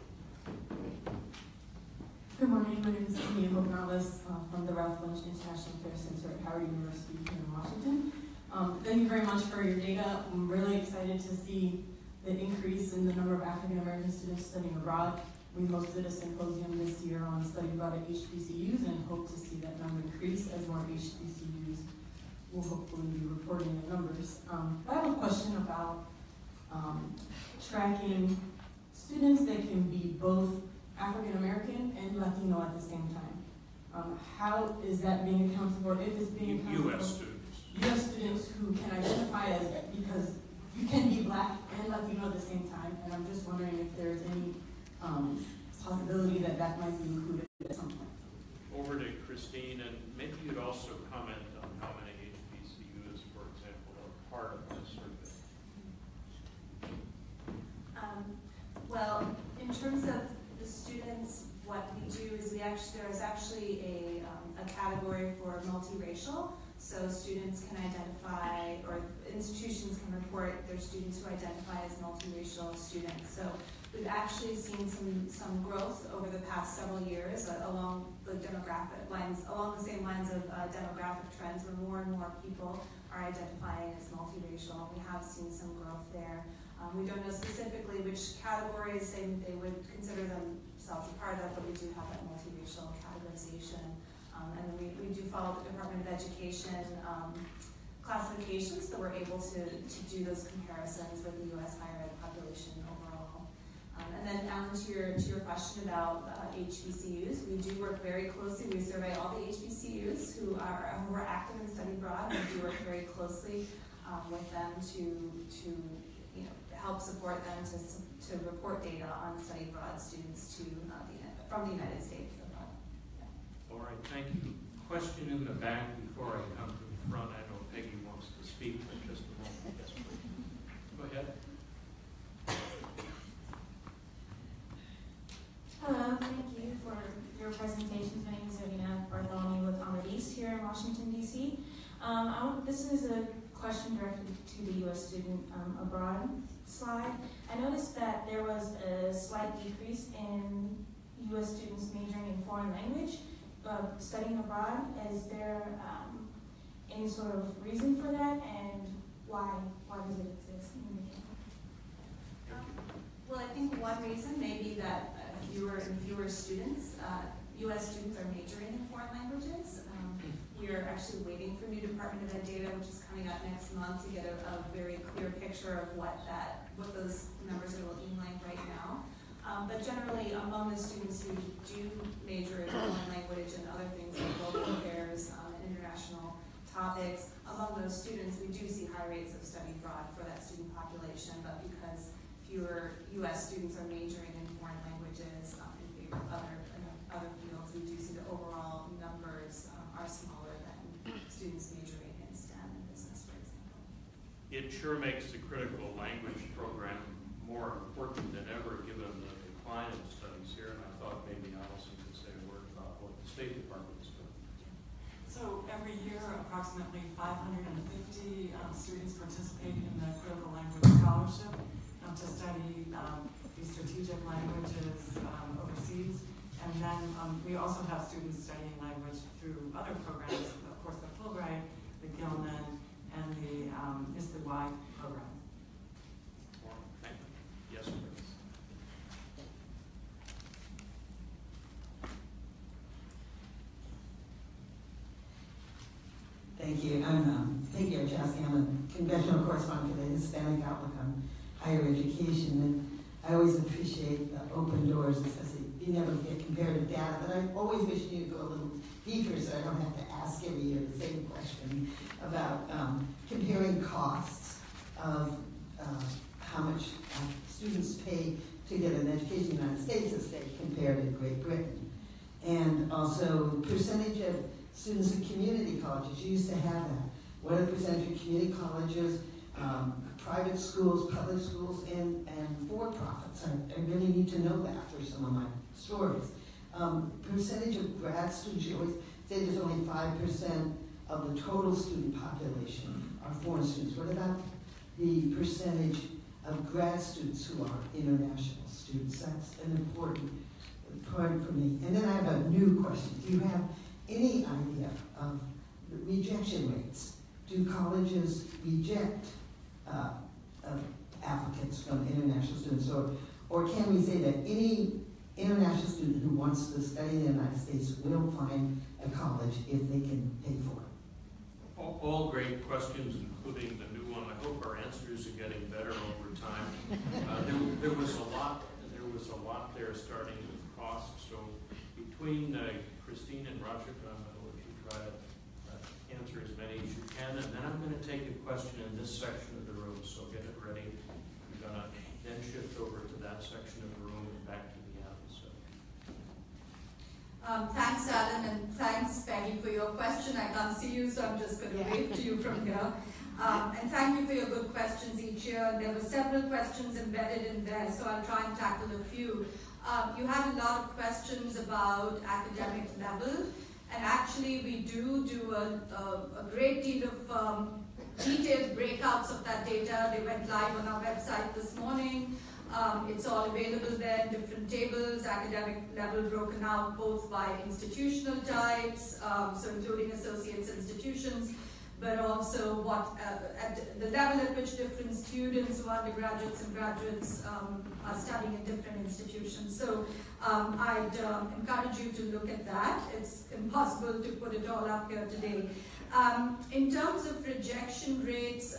Good morning, my name is Amy Morales from the Ralph Lynch International Affairs Center at Howard University here in Washington. Thank you very much for your data. I'm really excited to see the increase in the number of African American students studying abroad. We hosted a symposium this year on study abroad at HBCUs and hope to see that number increase as more HBCUs will hopefully be reporting their numbers. I have a question about tracking students that can be both African American and Latino at the same time. How is that being accounted for? If it's being accounted for, U.S. students. U.S. students who can identify as, because you can be Black and Latino at the same time, and I'm just wondering if there's any possibility that that might be included at some point. Over to Christine, and maybe you'd also comment on how many HBCUs, for example, are part of this survey. Well, in terms of the students, what we do is there is actually a category for multiracial. So students can identify, or institutions can report their students who identify as multiracial students. So we've actually seen some growth over the past several years along the demographic lines, along the same lines of demographic trends, where more and more people are identifying as multiracial. We have seen some growth there. We don't know specifically which categories they would consider themselves a part of, but we do have that multiracial categorization. And then we do follow the Department of Education classifications, so we're able to do those comparisons with the U.S. higher ed population overall. And then Alan, to your question about HBCUs, we do work very closely. We survey all the HBCUs who are active in study abroad. We do work very closely with them to help support them to report data on study abroad students from the United States. All right, thank you. Question in the back before I come to the front. I know Peggy wants to speak for just a moment. Yes, please. Go ahead. Hello, thank you for your presentations. My name is Yovina Bartholomew with Amadis here in Washington, D.C. This is a question directed to the U.S. student abroad slide. I noticed that there was a slight decrease in U.S. students majoring in foreign language, studying abroad. Is there any sort of reason for that, and why does it exist in the Well, I think one reason may be that fewer and fewer students, U.S. students are majoring in foreign languages. We are actually waiting for new Department of Ed data, which is coming out next month, to get a very clear picture of what those numbers are looking like right now. But generally, among the students who do major in foreign language and other things like global affairs and international topics, among those students, we do see high rates of study abroad for that student population, but because fewer U.S. students are majoring in foreign languages in favor of other fields, we do see the overall numbers are smaller than students majoring in STEM and business, for example. It sure makes the critical language program more important than ever, given the decline in studies here, and I thought maybe Allison could say a word about what the State Department is doing. So every year, approximately 550 students participate in the Critical Language Scholarship to study these strategic languages overseas. And then we also have students studying language through other programs, of course, the Fulbright, the Gilman, and the ISLY program. Thank you. Yes, please. Thank you. I'm Peggy Archowski. I'm a congressional correspondent for the Hispanic Outlook on Higher Education, and I always appreciate the open doors, especially being able to get comparative data, but I always wish you would go a little deeper so I don't have to ask every year the same question about comparing costs of how much students pay to get an education in the United States as they compare to Great Britain. And also percentage of students in community colleges. You used to have that. What are the percentage of community colleges, private schools, public schools, and for-profits? I really need to know that for some of my stories. Percentage of grad students, you always say there's only 5% of the total student population are foreign students. What about the percentage of grad students who are international students? That's an important part for me. And then I have a new question. Do you have any idea of the rejection rates? Do colleges reject applicants from international students? Or can we say that any international student who wants to study in the United States will find a college if they can pay for it? All great questions, including the new one. I hope our answers are getting better over time. There was a lot there, starting with cost. So between Christine and Roger, I'm going to let you try to answer as many as you can, and then I'm going to take a question in this section of the room. So get it ready. I'm going to then shift over to that section of the room and back to the audience. Thanks, Alan, and thanks, Peggy, for your question. I can't see you, so I'm just going to wave to you from here. And thank you for your good questions each year. And there were several questions embedded in there, so I'll try and tackle a few. You had a lot of questions about academic level, and actually we do a great deal of detailed breakouts of that data. They went live on our website this morning. It's all available there in different tables, academic level broken out both by institutional types, so including associates institutions, but also what at the level at which different students, who are undergraduates and graduates, are studying in different institutions. So I'd encourage you to look at that. It's impossible to put it all up here today. In terms of rejection rates,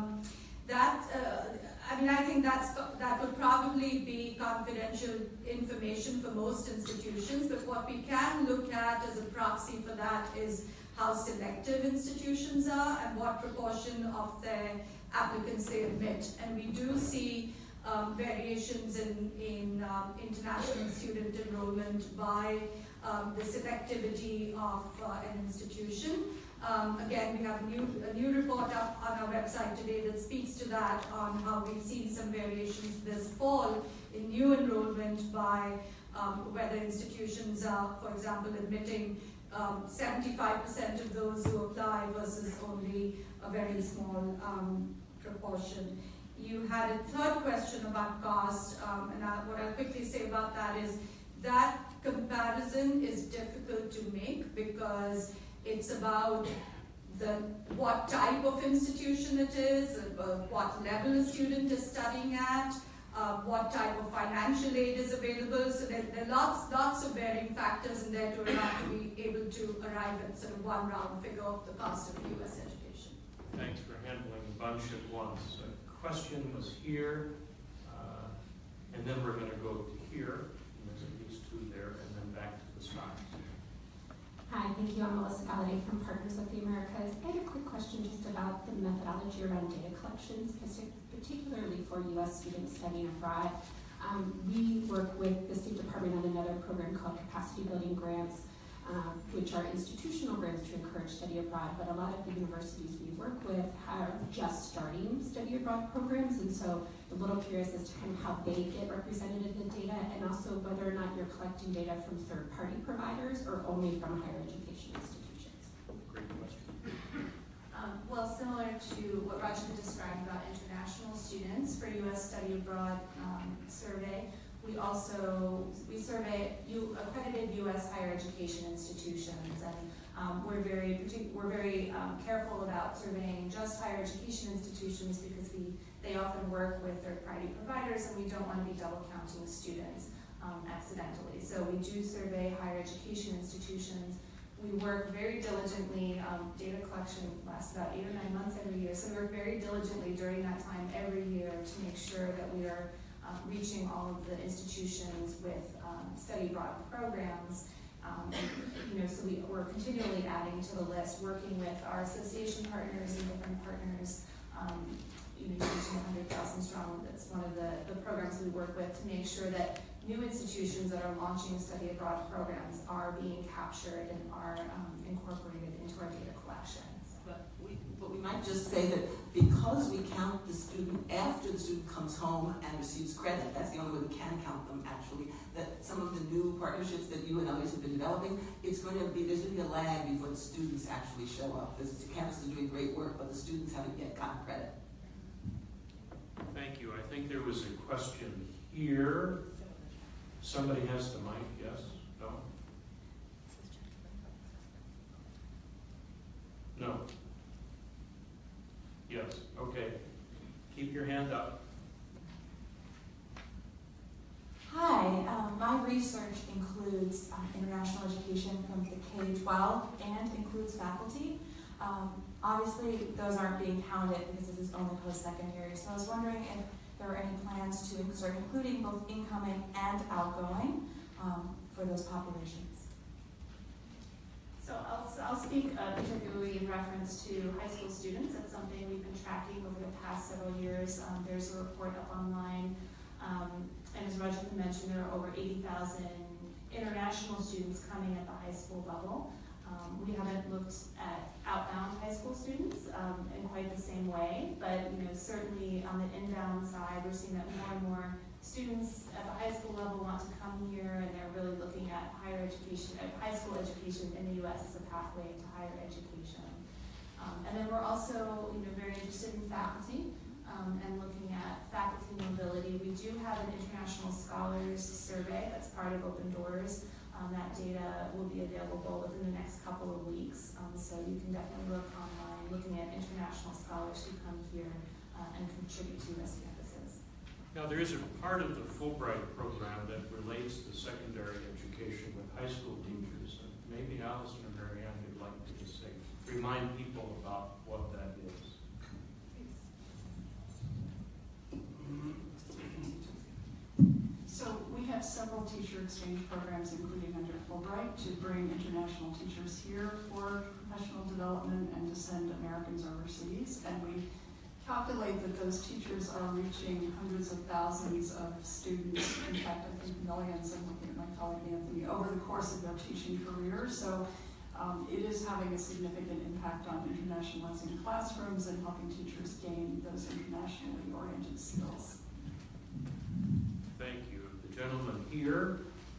I think that would probably be confidential information for most institutions, but what we can look at as a proxy for that is how selective institutions are and what proportion of their applicants they admit. And we do see variations in international student enrollment by the selectivity of an institution. Again, we have a new report up on our website today that speaks to that, on how we've seen some variations this fall in new enrollment by whether institutions are, for example, admitting 75% of those who apply versus only a very small proportion. You had a third question about cost, and what I'll quickly say about that is that comparison is difficult to make because it's about what type of institution it is, what level a student is studying at, what type of financial aid is available. So there are lots of varying factors in there to be able to arrive at sort of one round figure of the cost of U.S. education. Thanks for handling a bunch at once. A question was here, and then we're going to go to here. And there's at least two there, and then back to the slides. Hi, thank you. I'm Melissa Galladay from Partners with the Americas. I had a quick question just about the methodology around data collections, particularly for U.S. students studying abroad. We work with the State Department on another program called Capacity Building Grants, which are institutional grants to encourage study abroad, but a lot of the universities we work with are just starting study abroad programs, and so I'm a little curious as to kind of how they get represented in the data, and also whether or not you're collecting data from third-party providers or only from higher education institutions. Great question. Well, similar to what Rajat described about international students for U.S. study abroad survey, we survey accredited U.S. higher education institutions, and we're very careful about surveying just higher education institutions because they often work with third-party providers, and we don't want to be double counting students accidentally. So we do survey higher education institutions. We work very diligently. Data collection lasts about 8 or 9 months every year, so we work very diligently during that time every year to make sure that we are reaching all of the institutions with study abroad programs. So we're continually adding to the list, working with our association partners and different partners. You mentioned 100,000 Strong. That's one of the programs we work with to make sure that new institutions that are launching study abroad programs are being captured and are incorporated into our data collection. But we might just say that because we count the student after the student comes home and receives credit, that's the only way we can count them actually, that some of the new partnerships that you and others have been developing, there's going to be a lag before the students actually show up. The campuses are doing great work, but the students haven't yet gotten credit. Thank you. I think there was a question here. Somebody has the mic, yes? No? No? Yes, okay. Keep your hand up. Hi, my research includes international education from the K-12 and includes faculty. Obviously, those aren't being counted because this is only post-secondary, so I was wondering if there are any plans to start including both incoming and outgoing for those populations. So I'll speak particularly in reference to high school students. That's something we've been tracking over the past several years. There's a report up online, and as Rajat mentioned, there are over 80,000 international students coming at the high school level. We haven't looked at outbound high school students in quite the same way, but certainly on the inbound side, we're seeing that more and more students at the high school level want to come here, and they're really looking at higher education, high school education in the U.S. as a pathway to higher education. And then we're also very interested in faculty and looking at faculty mobility. We do have an international scholars survey that's part of Open Doors. That data will be available within the next couple of weeks, so you can definitely look online, looking at international scholars who come here and contribute to U.S. campuses. Now, there is a part of the Fulbright program that relates to secondary education with high school teachers. And maybe Allison or Mary Ann would like to just say, remind people about what that is. So we have several teacher exchange programs, including under Fulbright, to bring international teachers here for professional development and to send Americans overseas. And we calculate that those teachers are reaching hundreds of thousands of students, in fact, I think millions, I'm looking at my colleague Anthony, over the course of their teaching career. So it is having a significant impact on internationalizing classrooms and helping teachers gain those internationally oriented skills. Thank you. The gentleman here.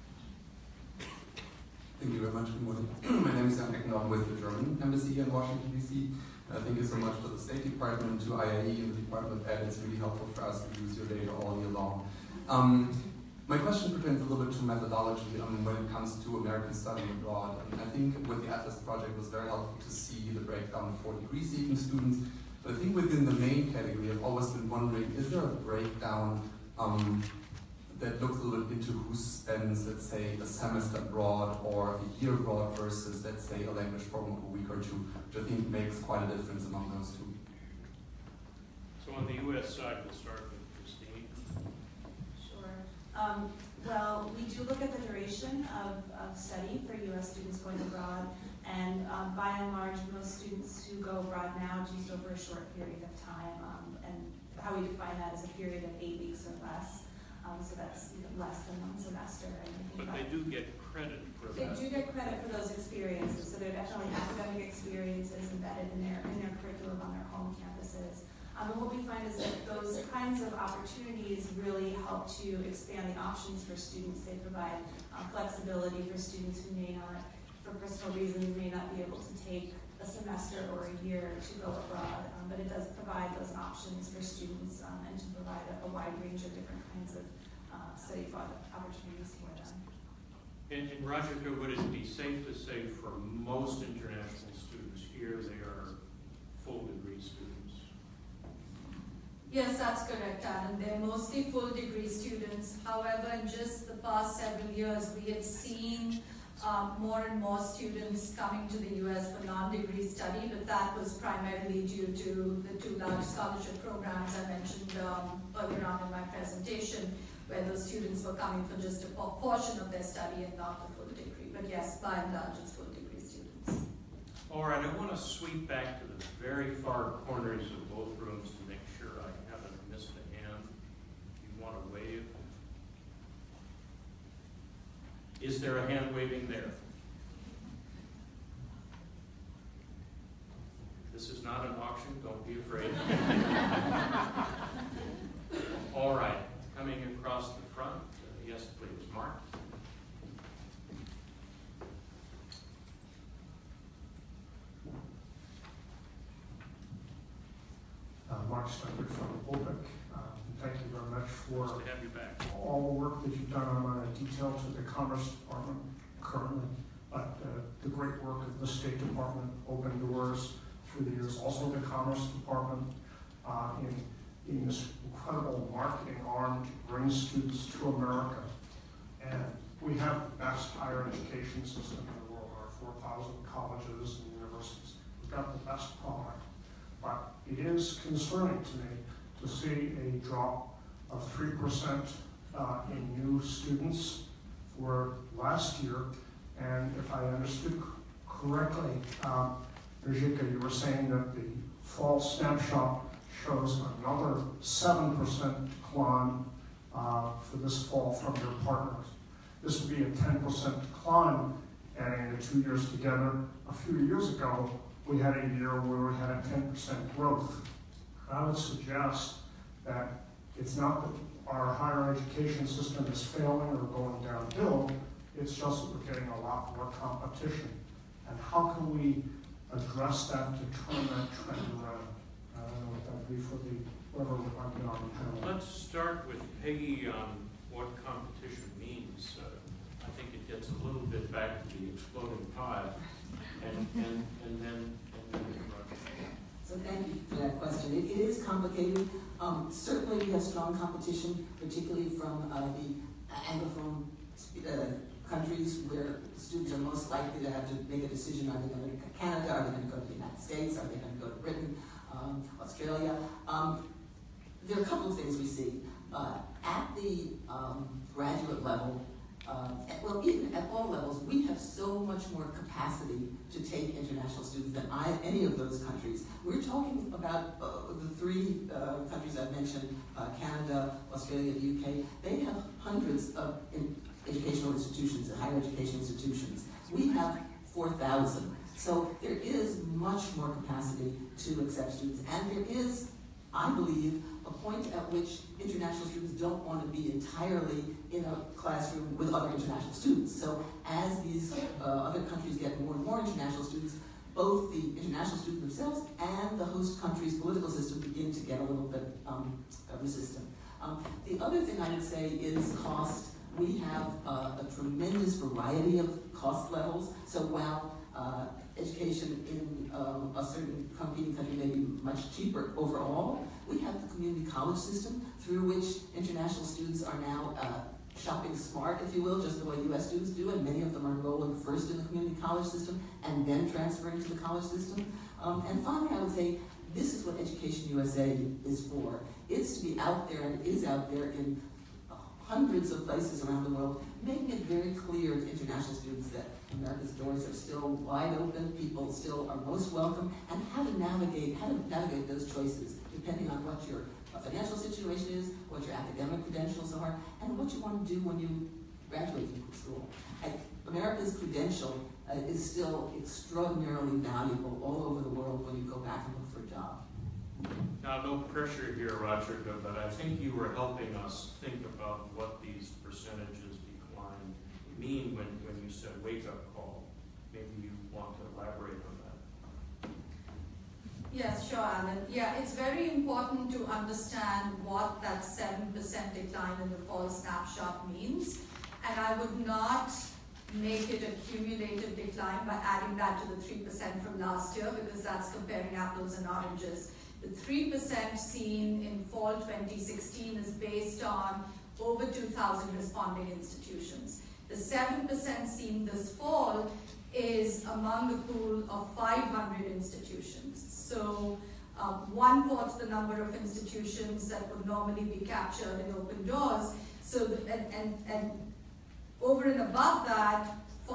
Thank you very much. Good morning. My name is Jan Eckner. I'm with the German Embassy here in Washington, D.C. Thank you so much to the State Department, to IIE, and the Department of Ed. It's really helpful for us to use your data all year long. My question pertains a little bit to methodology when it comes to American study abroad. I think with the Atlas project it was very helpful to see the breakdown of 4 degree-seeking students. But I think within the main category, I've always been wondering, is there a breakdown that looks a little bit into who spends, let's say, a semester abroad or a year abroad versus, let's say, a language program of a week or two, which I think makes quite a difference among those two. So on the U.S. side, we'll start with Christine. Sure. Well, we do look at the duration of study for U.S. students going abroad, and by and large, most students who go abroad now do so for a short period of time, and how we define that is a period of 8 weeks or less. So that's less than 1 semester. But they do get credit for They that. do get credit for those experiences, so they're definitely academic experiences embedded in their curriculum on their home campuses. And what we find is that those kinds of opportunities really help to expand the options for students. They provide flexibility for students who may not, for personal reasons, may not be able to take a semester or a year to go abroad, but it does provide those options for students and to provide a wide range of different kinds of study opportunities for them. And Roger, would it be safe to say for most international students here, they are full degree students? Yes, that's correct, Alan. They're mostly full degree students. However, in just the past several years, we have seen more and more students coming to the U.S. for non-degree study, but that was primarily due to the 2 large scholarship programs I mentioned earlier on in my presentation, where those students were coming for just a portion of their study and not the full degree. But yes, by and large, it's full degree students. All right, I want to sweep back to the very far corners of both rooms to make sure I haven't missed a hand. If you want to wave. Is there a hand waving there? This is not an auction, don't be afraid. All right, coming across the front. Yes, please, Mark. Mark Stuckert from OPIC. Thank you very much for Good to have you back. all the work that you've done. I'm on a detail to the Commerce Department currently, but the great work of the State Department, Open Doors through the years, also the Commerce Department in this incredible marketing arm to bring students to America. And we have the best higher education system in the world, our 4,000 colleges and universities. We've got the best product. But it is concerning to me to see a drop of 3% in new students for last year. And if I understood correctly, Brigitte, you were saying that the fall snapshot shows another 7% decline for this fall from your partners. This would be a 10% decline, adding the 2 years together. A few years ago, we had a year where we had a 10% growth. I would suggest that it's not that our higher education system is failing or going downhill, it's just that we're getting a lot more competition. And how can we address that to turn that trend around? I don't know what that would be for whoever might be on the panel. Let's start with Peggy on what competition means. I think it gets a little bit back to the exploding pie. And then So thank you for that question. It is complicated. Certainly we have strong competition, particularly from the Anglophone countries where students are most likely to have to make a decision. Are they going to go to Canada? Are they going to go to the United States? Are they going to go to Britain, Australia? There are a couple of things we see. At the graduate level, well, even at all levels, we have so much more capacity to take international students than any of those countries. We're talking about the 3 countries I've mentioned, Canada, Australia, the UK. They have hundreds of educational institutions, higher education institutions. We have 4,000. So there is much more capacity to accept students. And there is, I believe, a point at which international students don't want to be entirely in a classroom with other international students. So as these other countries get more and more international students, both the international students themselves and the host country's political system begin to get a little bit resistant. The other thing I would say is cost. we have a tremendous variety of cost levels. So while education in a certain competing country may be much cheaper overall, we have the community college system through which international students are now shopping smart, if you will, just the way U.S. students do, and many of them are enrolling first in the community college system and then transferring to the college system. And finally, I would say, this is what Education USA is for. It's to be out there, and is out there in hundreds of places around the world, making it very clear to international students that America's doors are still wide open, people still are most welcome, and how to navigate those choices, depending on what your financial situation is, what your academic credentials are, and what you want to do when you graduate from school. America's credential is still extraordinarily valuable all over the world when you go back and look for a job. Now, no pressure here, Roger, but I think you were helping us think about what these percentages decline mean when you said wake-up call. Maybe you want to elaborate on that. Yes, sure, Alan. Yeah, it's very important to understand what that 7% decline in the fall snapshot means. And I would not make it a cumulative decline by adding that to the 3% from last year, because that's comparing apples and oranges. The 3% seen in fall 2016 is based on over 2,000 responding institutions. The 7% seen this fall is among the pool of 500 institutions. So 1/4 the number of institutions that would normally be captured in open doors. So, and over and above that,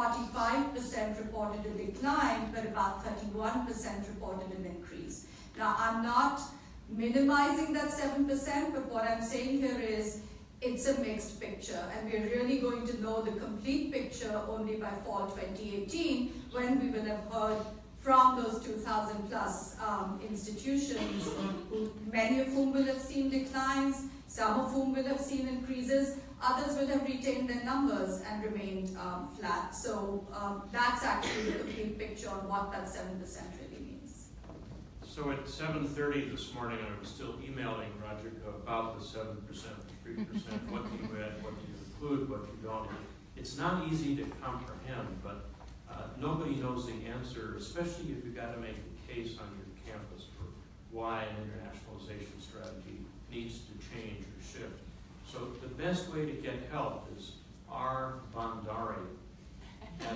45% reported a decline, but about 31% reported an increase. Now, I'm not minimizing that 7%, but what I'm saying here is it's a mixed picture, and we're really going to know the complete picture only by fall 2018, when we will have heard from those 2,000 plus institutions, many of whom will have seen declines, some of whom will have seen increases, others will have retained their numbers and remained flat. So that's actually the complete picture on what that 7% really means. So at 7:30 this morning, I was still emailing Roger about the 7%, the 3%, what do you add, what do you include, what you don't. It's not easy to comprehend, but nobody knows the answer, especially if you've got to make a case on your campus for why an internationalization strategy needs to change or shift. So the best way to get help is R. Bandari at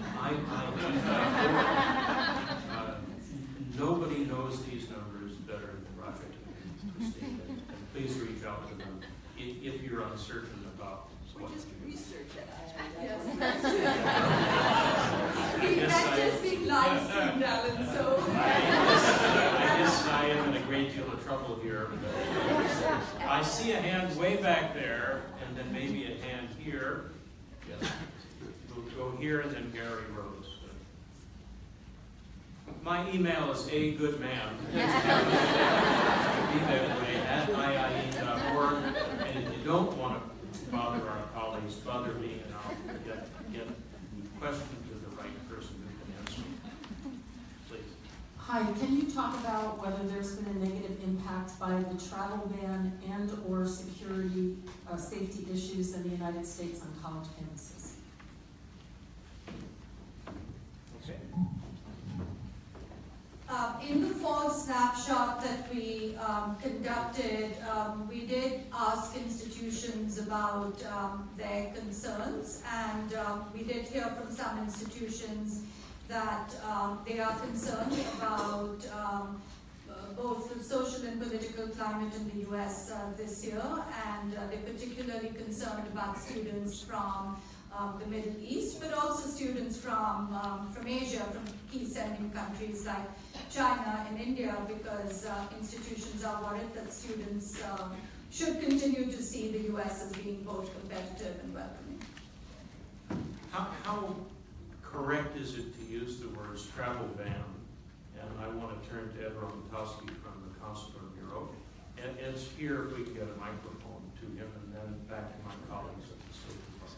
IIE.org. Nobody knows these numbers better than Roger and Christine, and please reach out to them if you're uncertain about what to do. Research it. Yes. That just being live streamed, Alan, so. I guess I am in a great deal of trouble here. I see a hand way back there, and then maybe a hand here. We'll go here, and then Gary Rose. My email is agoodman. Be that way at IIE.org. And if you don't want to bother our colleagues, bother me, and I'll get the question to the right person who can answer. Please. Hi, can you talk about whether there's been a negative impact by the travel ban and or security safety issues in the United States on college campuses? Okay. In the fall snapshot that we conducted, we did ask institutions about their concerns, and we did hear from some institutions that they are concerned about both the social and political climate in the US this year, and they're particularly concerned about students from the Middle East, but also students from Asia, from key sending countries like China and India, because institutions are worried that students should continue to see the US as being both competitive and welcoming. How correct is it to use the words travel ban? And I want to turn to Ed Romanowski from the Consular Bureau. And Ed's here, if we can get a microphone to him, and then back to my colleagues at the State Department.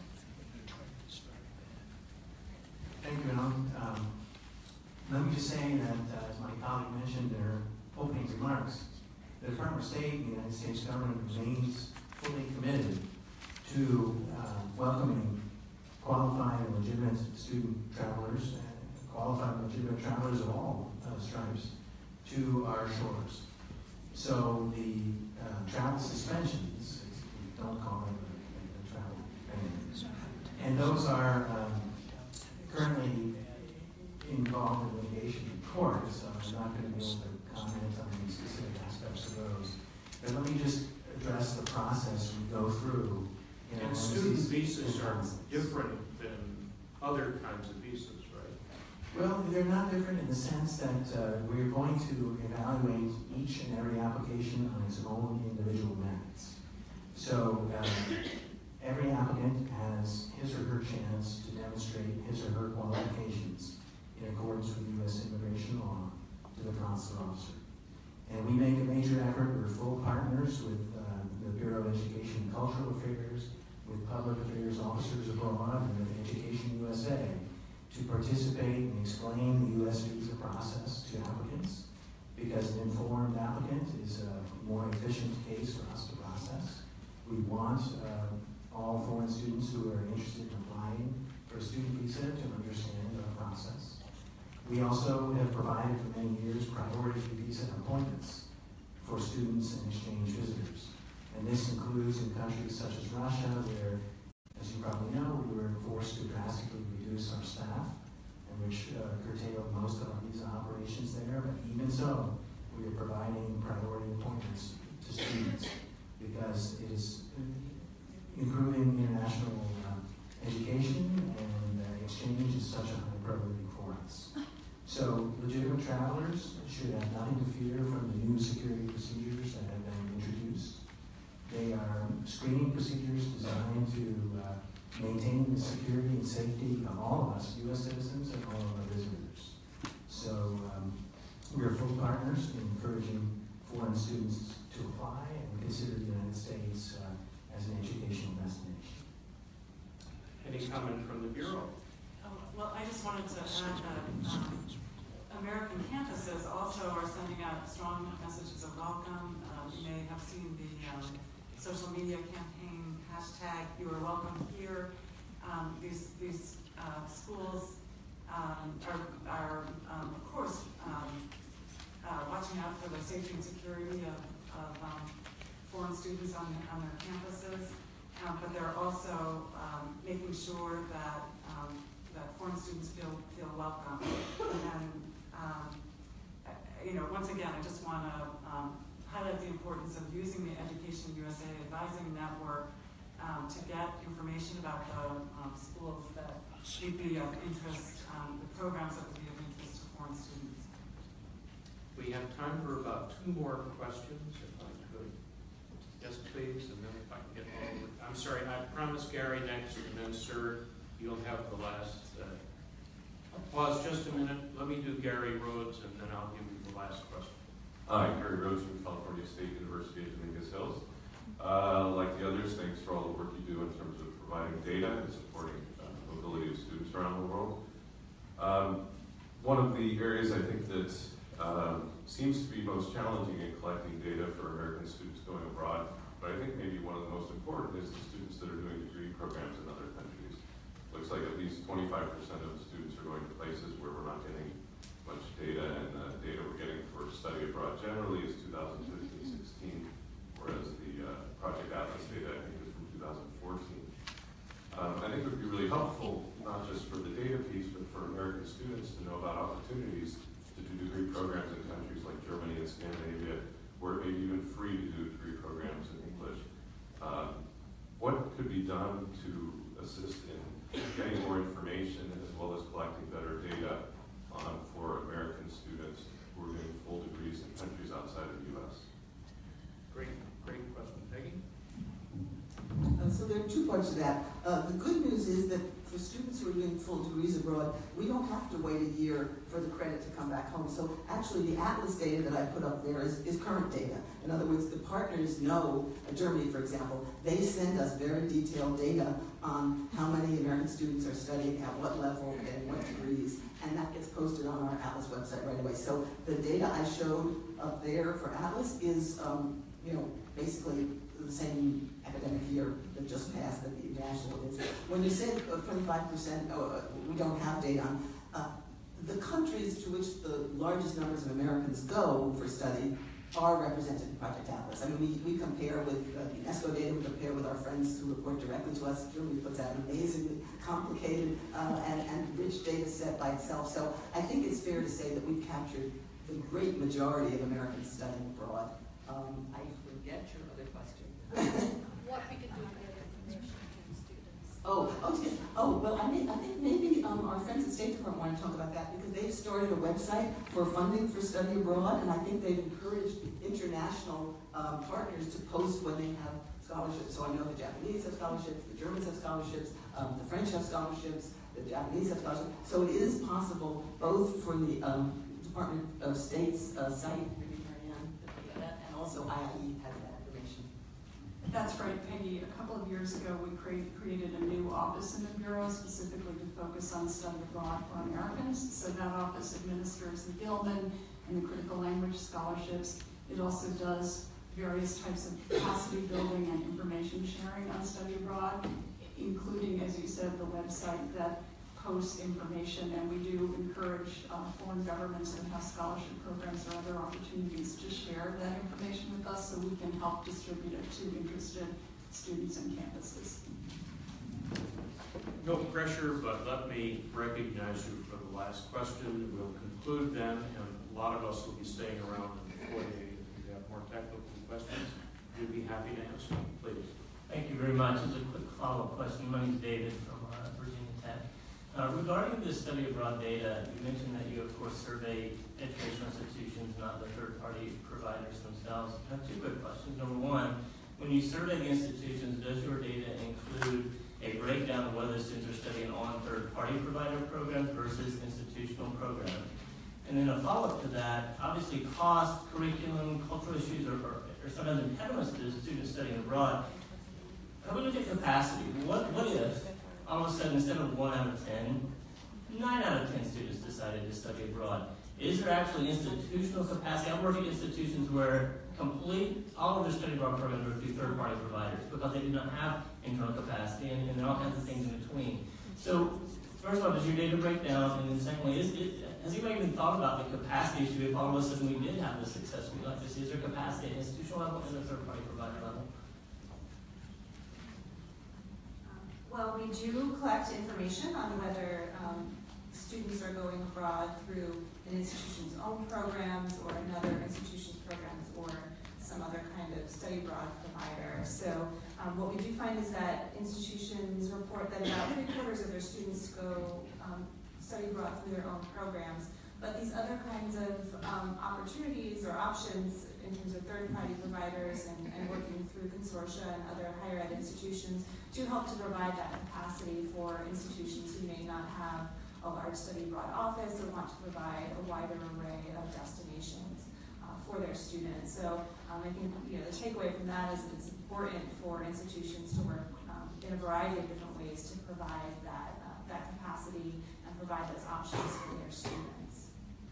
Thank you, Alan. Let me just say that, as my colleague mentioned in her opening remarks, the Department of State and the United States government remains fully committed to welcoming legitimate student travelers, qualified legitimate travelers of all stripes, to our shores. So the travel suspensions, we don't call them the travel bans, and those are currently involved in litigation in court, so I'm not going to be able to comment on any specific aspects of those. But let me just address the process we go through. And student visas are different than other kinds of visas, right? Well, they're not different in the sense that we're going to evaluate each and every application on its own individual merits. So every applicant has his or her chance to demonstrate his or her qualifications in accordance with U.S. immigration law to the consular officer. And we make a major effort, we're full partners with the Bureau of Education and Cultural Affairs, with public affairs officers abroad, and with Education USA to participate and explain the U.S. visa process to applicants, because an informed applicant is a more efficient case for us to process. We want all foreign students who are interested in applying for a student visa to understand our process. We also have provided for many years priority visa appointments for students and exchange visitors. And this includes in countries such as Russia, where, as you probably know, we were forced to drastically reduce our staff, and which curtailed most of our visa operations there. But even so, we are providing priority appointments to students because it is improving international education, and exchange is such a high priority for us. So legitimate travelers should have nothing to fear from the new security procedures that have been introduced. They are screening procedures designed to maintain the security and safety of all of us, U.S. citizens, and all of our visitors. So we are full partners in encouraging foreign students to apply and consider the United States as an educational destination. Any comment from the Bureau? Well, I just wanted to add that American campuses also are sending out strong messages of welcome. You may have seen the social media campaign, #YouAreWelcome Here. These schools are of course, watching out for the safety and security of foreign students on their campuses, but they're also making sure that foreign students feel welcome. And once again, I just want to highlight the importance of using the Education USA Advising Network to get information about the schools that would be of interest, the programs that would be of interest to foreign students. We have time for about 2 more questions, if I could. Yes, please, and then if I can get over. I'm sorry, I promised Gary next, and then Sir, you'll have the last. Pause just a minute. Let me do Gary Rhodes, and then I'll give you the last question. Hi, Gary Rhodes from California State University at Dominguez Hills. Like the others, thanks for all the work you do in terms of providing data and supporting mobility of students around the world. One of the areas I think that seems to be most challenging in collecting data for American students going abroad, but I think maybe one of the most important is the students that are doing degree programs in other countries. Looks like at least 25% of the students are going to places where we're not getting much data, and data we're getting for study abroad generally is 2015-16, whereas the Project Atlas data I think is from 2014. I think it would be really helpful, not just for the data piece, but for American students to know about opportunities to do degree programs in countries like Germany and Scandinavia, where it may be even free to do degree programs in English. What could be done to assist in getting more information as well as collecting better data for American students who are doing full degrees in countries outside of the U.S.? Great question. Peggy? So there are 2 parts to that. The good news is that for students who are doing full degrees abroad, we don't have to wait a year for the credit to come back home. So actually the Atlas data that I put up there is current data. In other words, the partners know, Germany for example, they send us very detailed data on how many American students are studying at what level and what degrees, and that gets posted on our Atlas website right away. So the data I showed up there for Atlas is, basically the same academic year that just passed that the international it is. When you say 25%, we don't have data on, the countries to which the largest numbers of Americans go for study are represented in Project Atlas. I mean, we compare with UNESCO data, we compare with our friends who report directly to us. Germany puts out an amazingly complicated and rich data set by itself. So I think it's fair to say that we've captured the great majority of Americans studying abroad. I forget your other question. What we can do to get information to students. Well, I think maybe our friends at State Department want to talk about that because they've started a website for funding for study abroad, and I think they've encouraged international partners to post when they have scholarships. So I know the Japanese have scholarships, the Germans have scholarships, the French have scholarships, the Japanese have scholarships. So it is possible both for the Department of State's site, and also IIE has that information. That's right, Peggy. A couple of years ago, we created a new office in the Bureau specifically to focus on study abroad for Americans. So that office administers the Gilman and the critical language scholarships. It also does various types of capacity building and information sharing on study abroad, including, as you said, the website that posts information. And we do encourage foreign governments that have scholarship programs or other opportunities to share that information with us so we can help distribute it to interested students and campuses. No pressure, but let me recognize you for the last question. We'll conclude then, and a lot of us will be staying around in the foyer if you have more technical questions. We'd be happy to answer them, please. Thank you very much. As a quick follow-up question, my name is David from Virginia Tech. Regarding the study abroad data, you mentioned that you, of course, survey educational institutions, not the third-party providers themselves. I have two quick questions. Number one, when you survey the institutions, does your data include a breakdown of whether students are studying on third-party provider programs versus institutional programs? And then a follow-up to that, obviously cost, curriculum, cultural issues are sometimes impediments to students studying abroad. How do we look at capacity? What if all of a sudden, instead of 1 out of 10, 9 out of 10 students decided to study abroad? Is there actually institutional capacity? I'm working at institutions where all of their study abroad programs are through third-party providers because they do not have internal capacity, and there are all kinds of things in between. So, first of all, does your data break down? And then secondly, has anybody even thought about the capacity issue if all of a sudden we did have the success we'd like to see? Is there capacity at institutional level and the third-party provider level? Well, we do collect information on whether students are going abroad through an institution's own programs or another institution's programs or some other kind of study abroad provider. So what we do find is that institutions report that about 3/4 of their students go study abroad through their own programs. But these other kinds of opportunities or options in terms of third-party providers and working through consortia and other higher ed institutions do help to provide that capacity for institutions who may not have a large study abroad office or want to provide a wider array of destinations for their students. So I think the takeaway from that is that it's important for institutions to work in a variety of different ways to provide that capacity and provide those options for their students.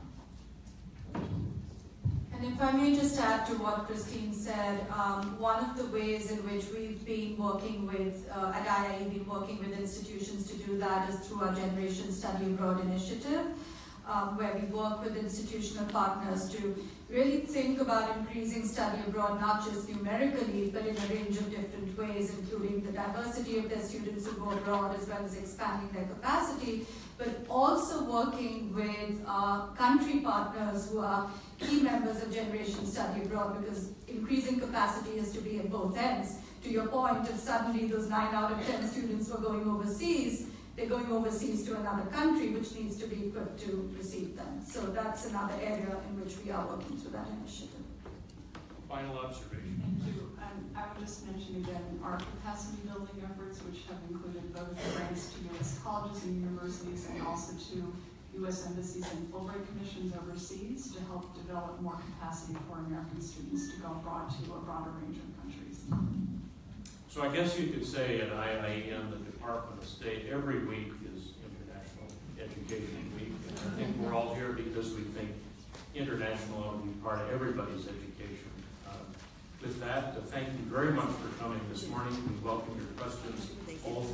And if I may just add to what Christine said, one of the ways in which we've been working with, at IIE, been working with institutions to do that is through our Generation Study Abroad initiative, where we work with institutional partners to really think about increasing study abroad, not just numerically, but in a range of different ways, including the diversity of their students who go abroad, as well as expanding their capacity, but also working with country partners who are key members of Generation Study Abroad, because increasing capacity has to be at both ends. To your point, if suddenly those 9 out of 10 students were going overseas, they're going overseas to another country which needs to be equipped to receive them. So that's another area in which we are working through that initiative. Final observation. Thank you. I would just mention again our capacity building efforts, which have included both grants to U.S. colleges and universities and also to U.S. embassies and Fulbright commissions overseas to help develop more capacity for American students to go abroad to a broader range of countries. So I guess you could say at IIE and the Department of State, every week is International Education Week. And I think we're all here because we think international ought to be part of everybody's education. With that, thank you very much for coming this morning. We welcome your questions. All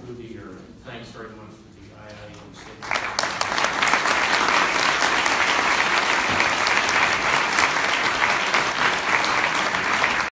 thanks very much to the IIED.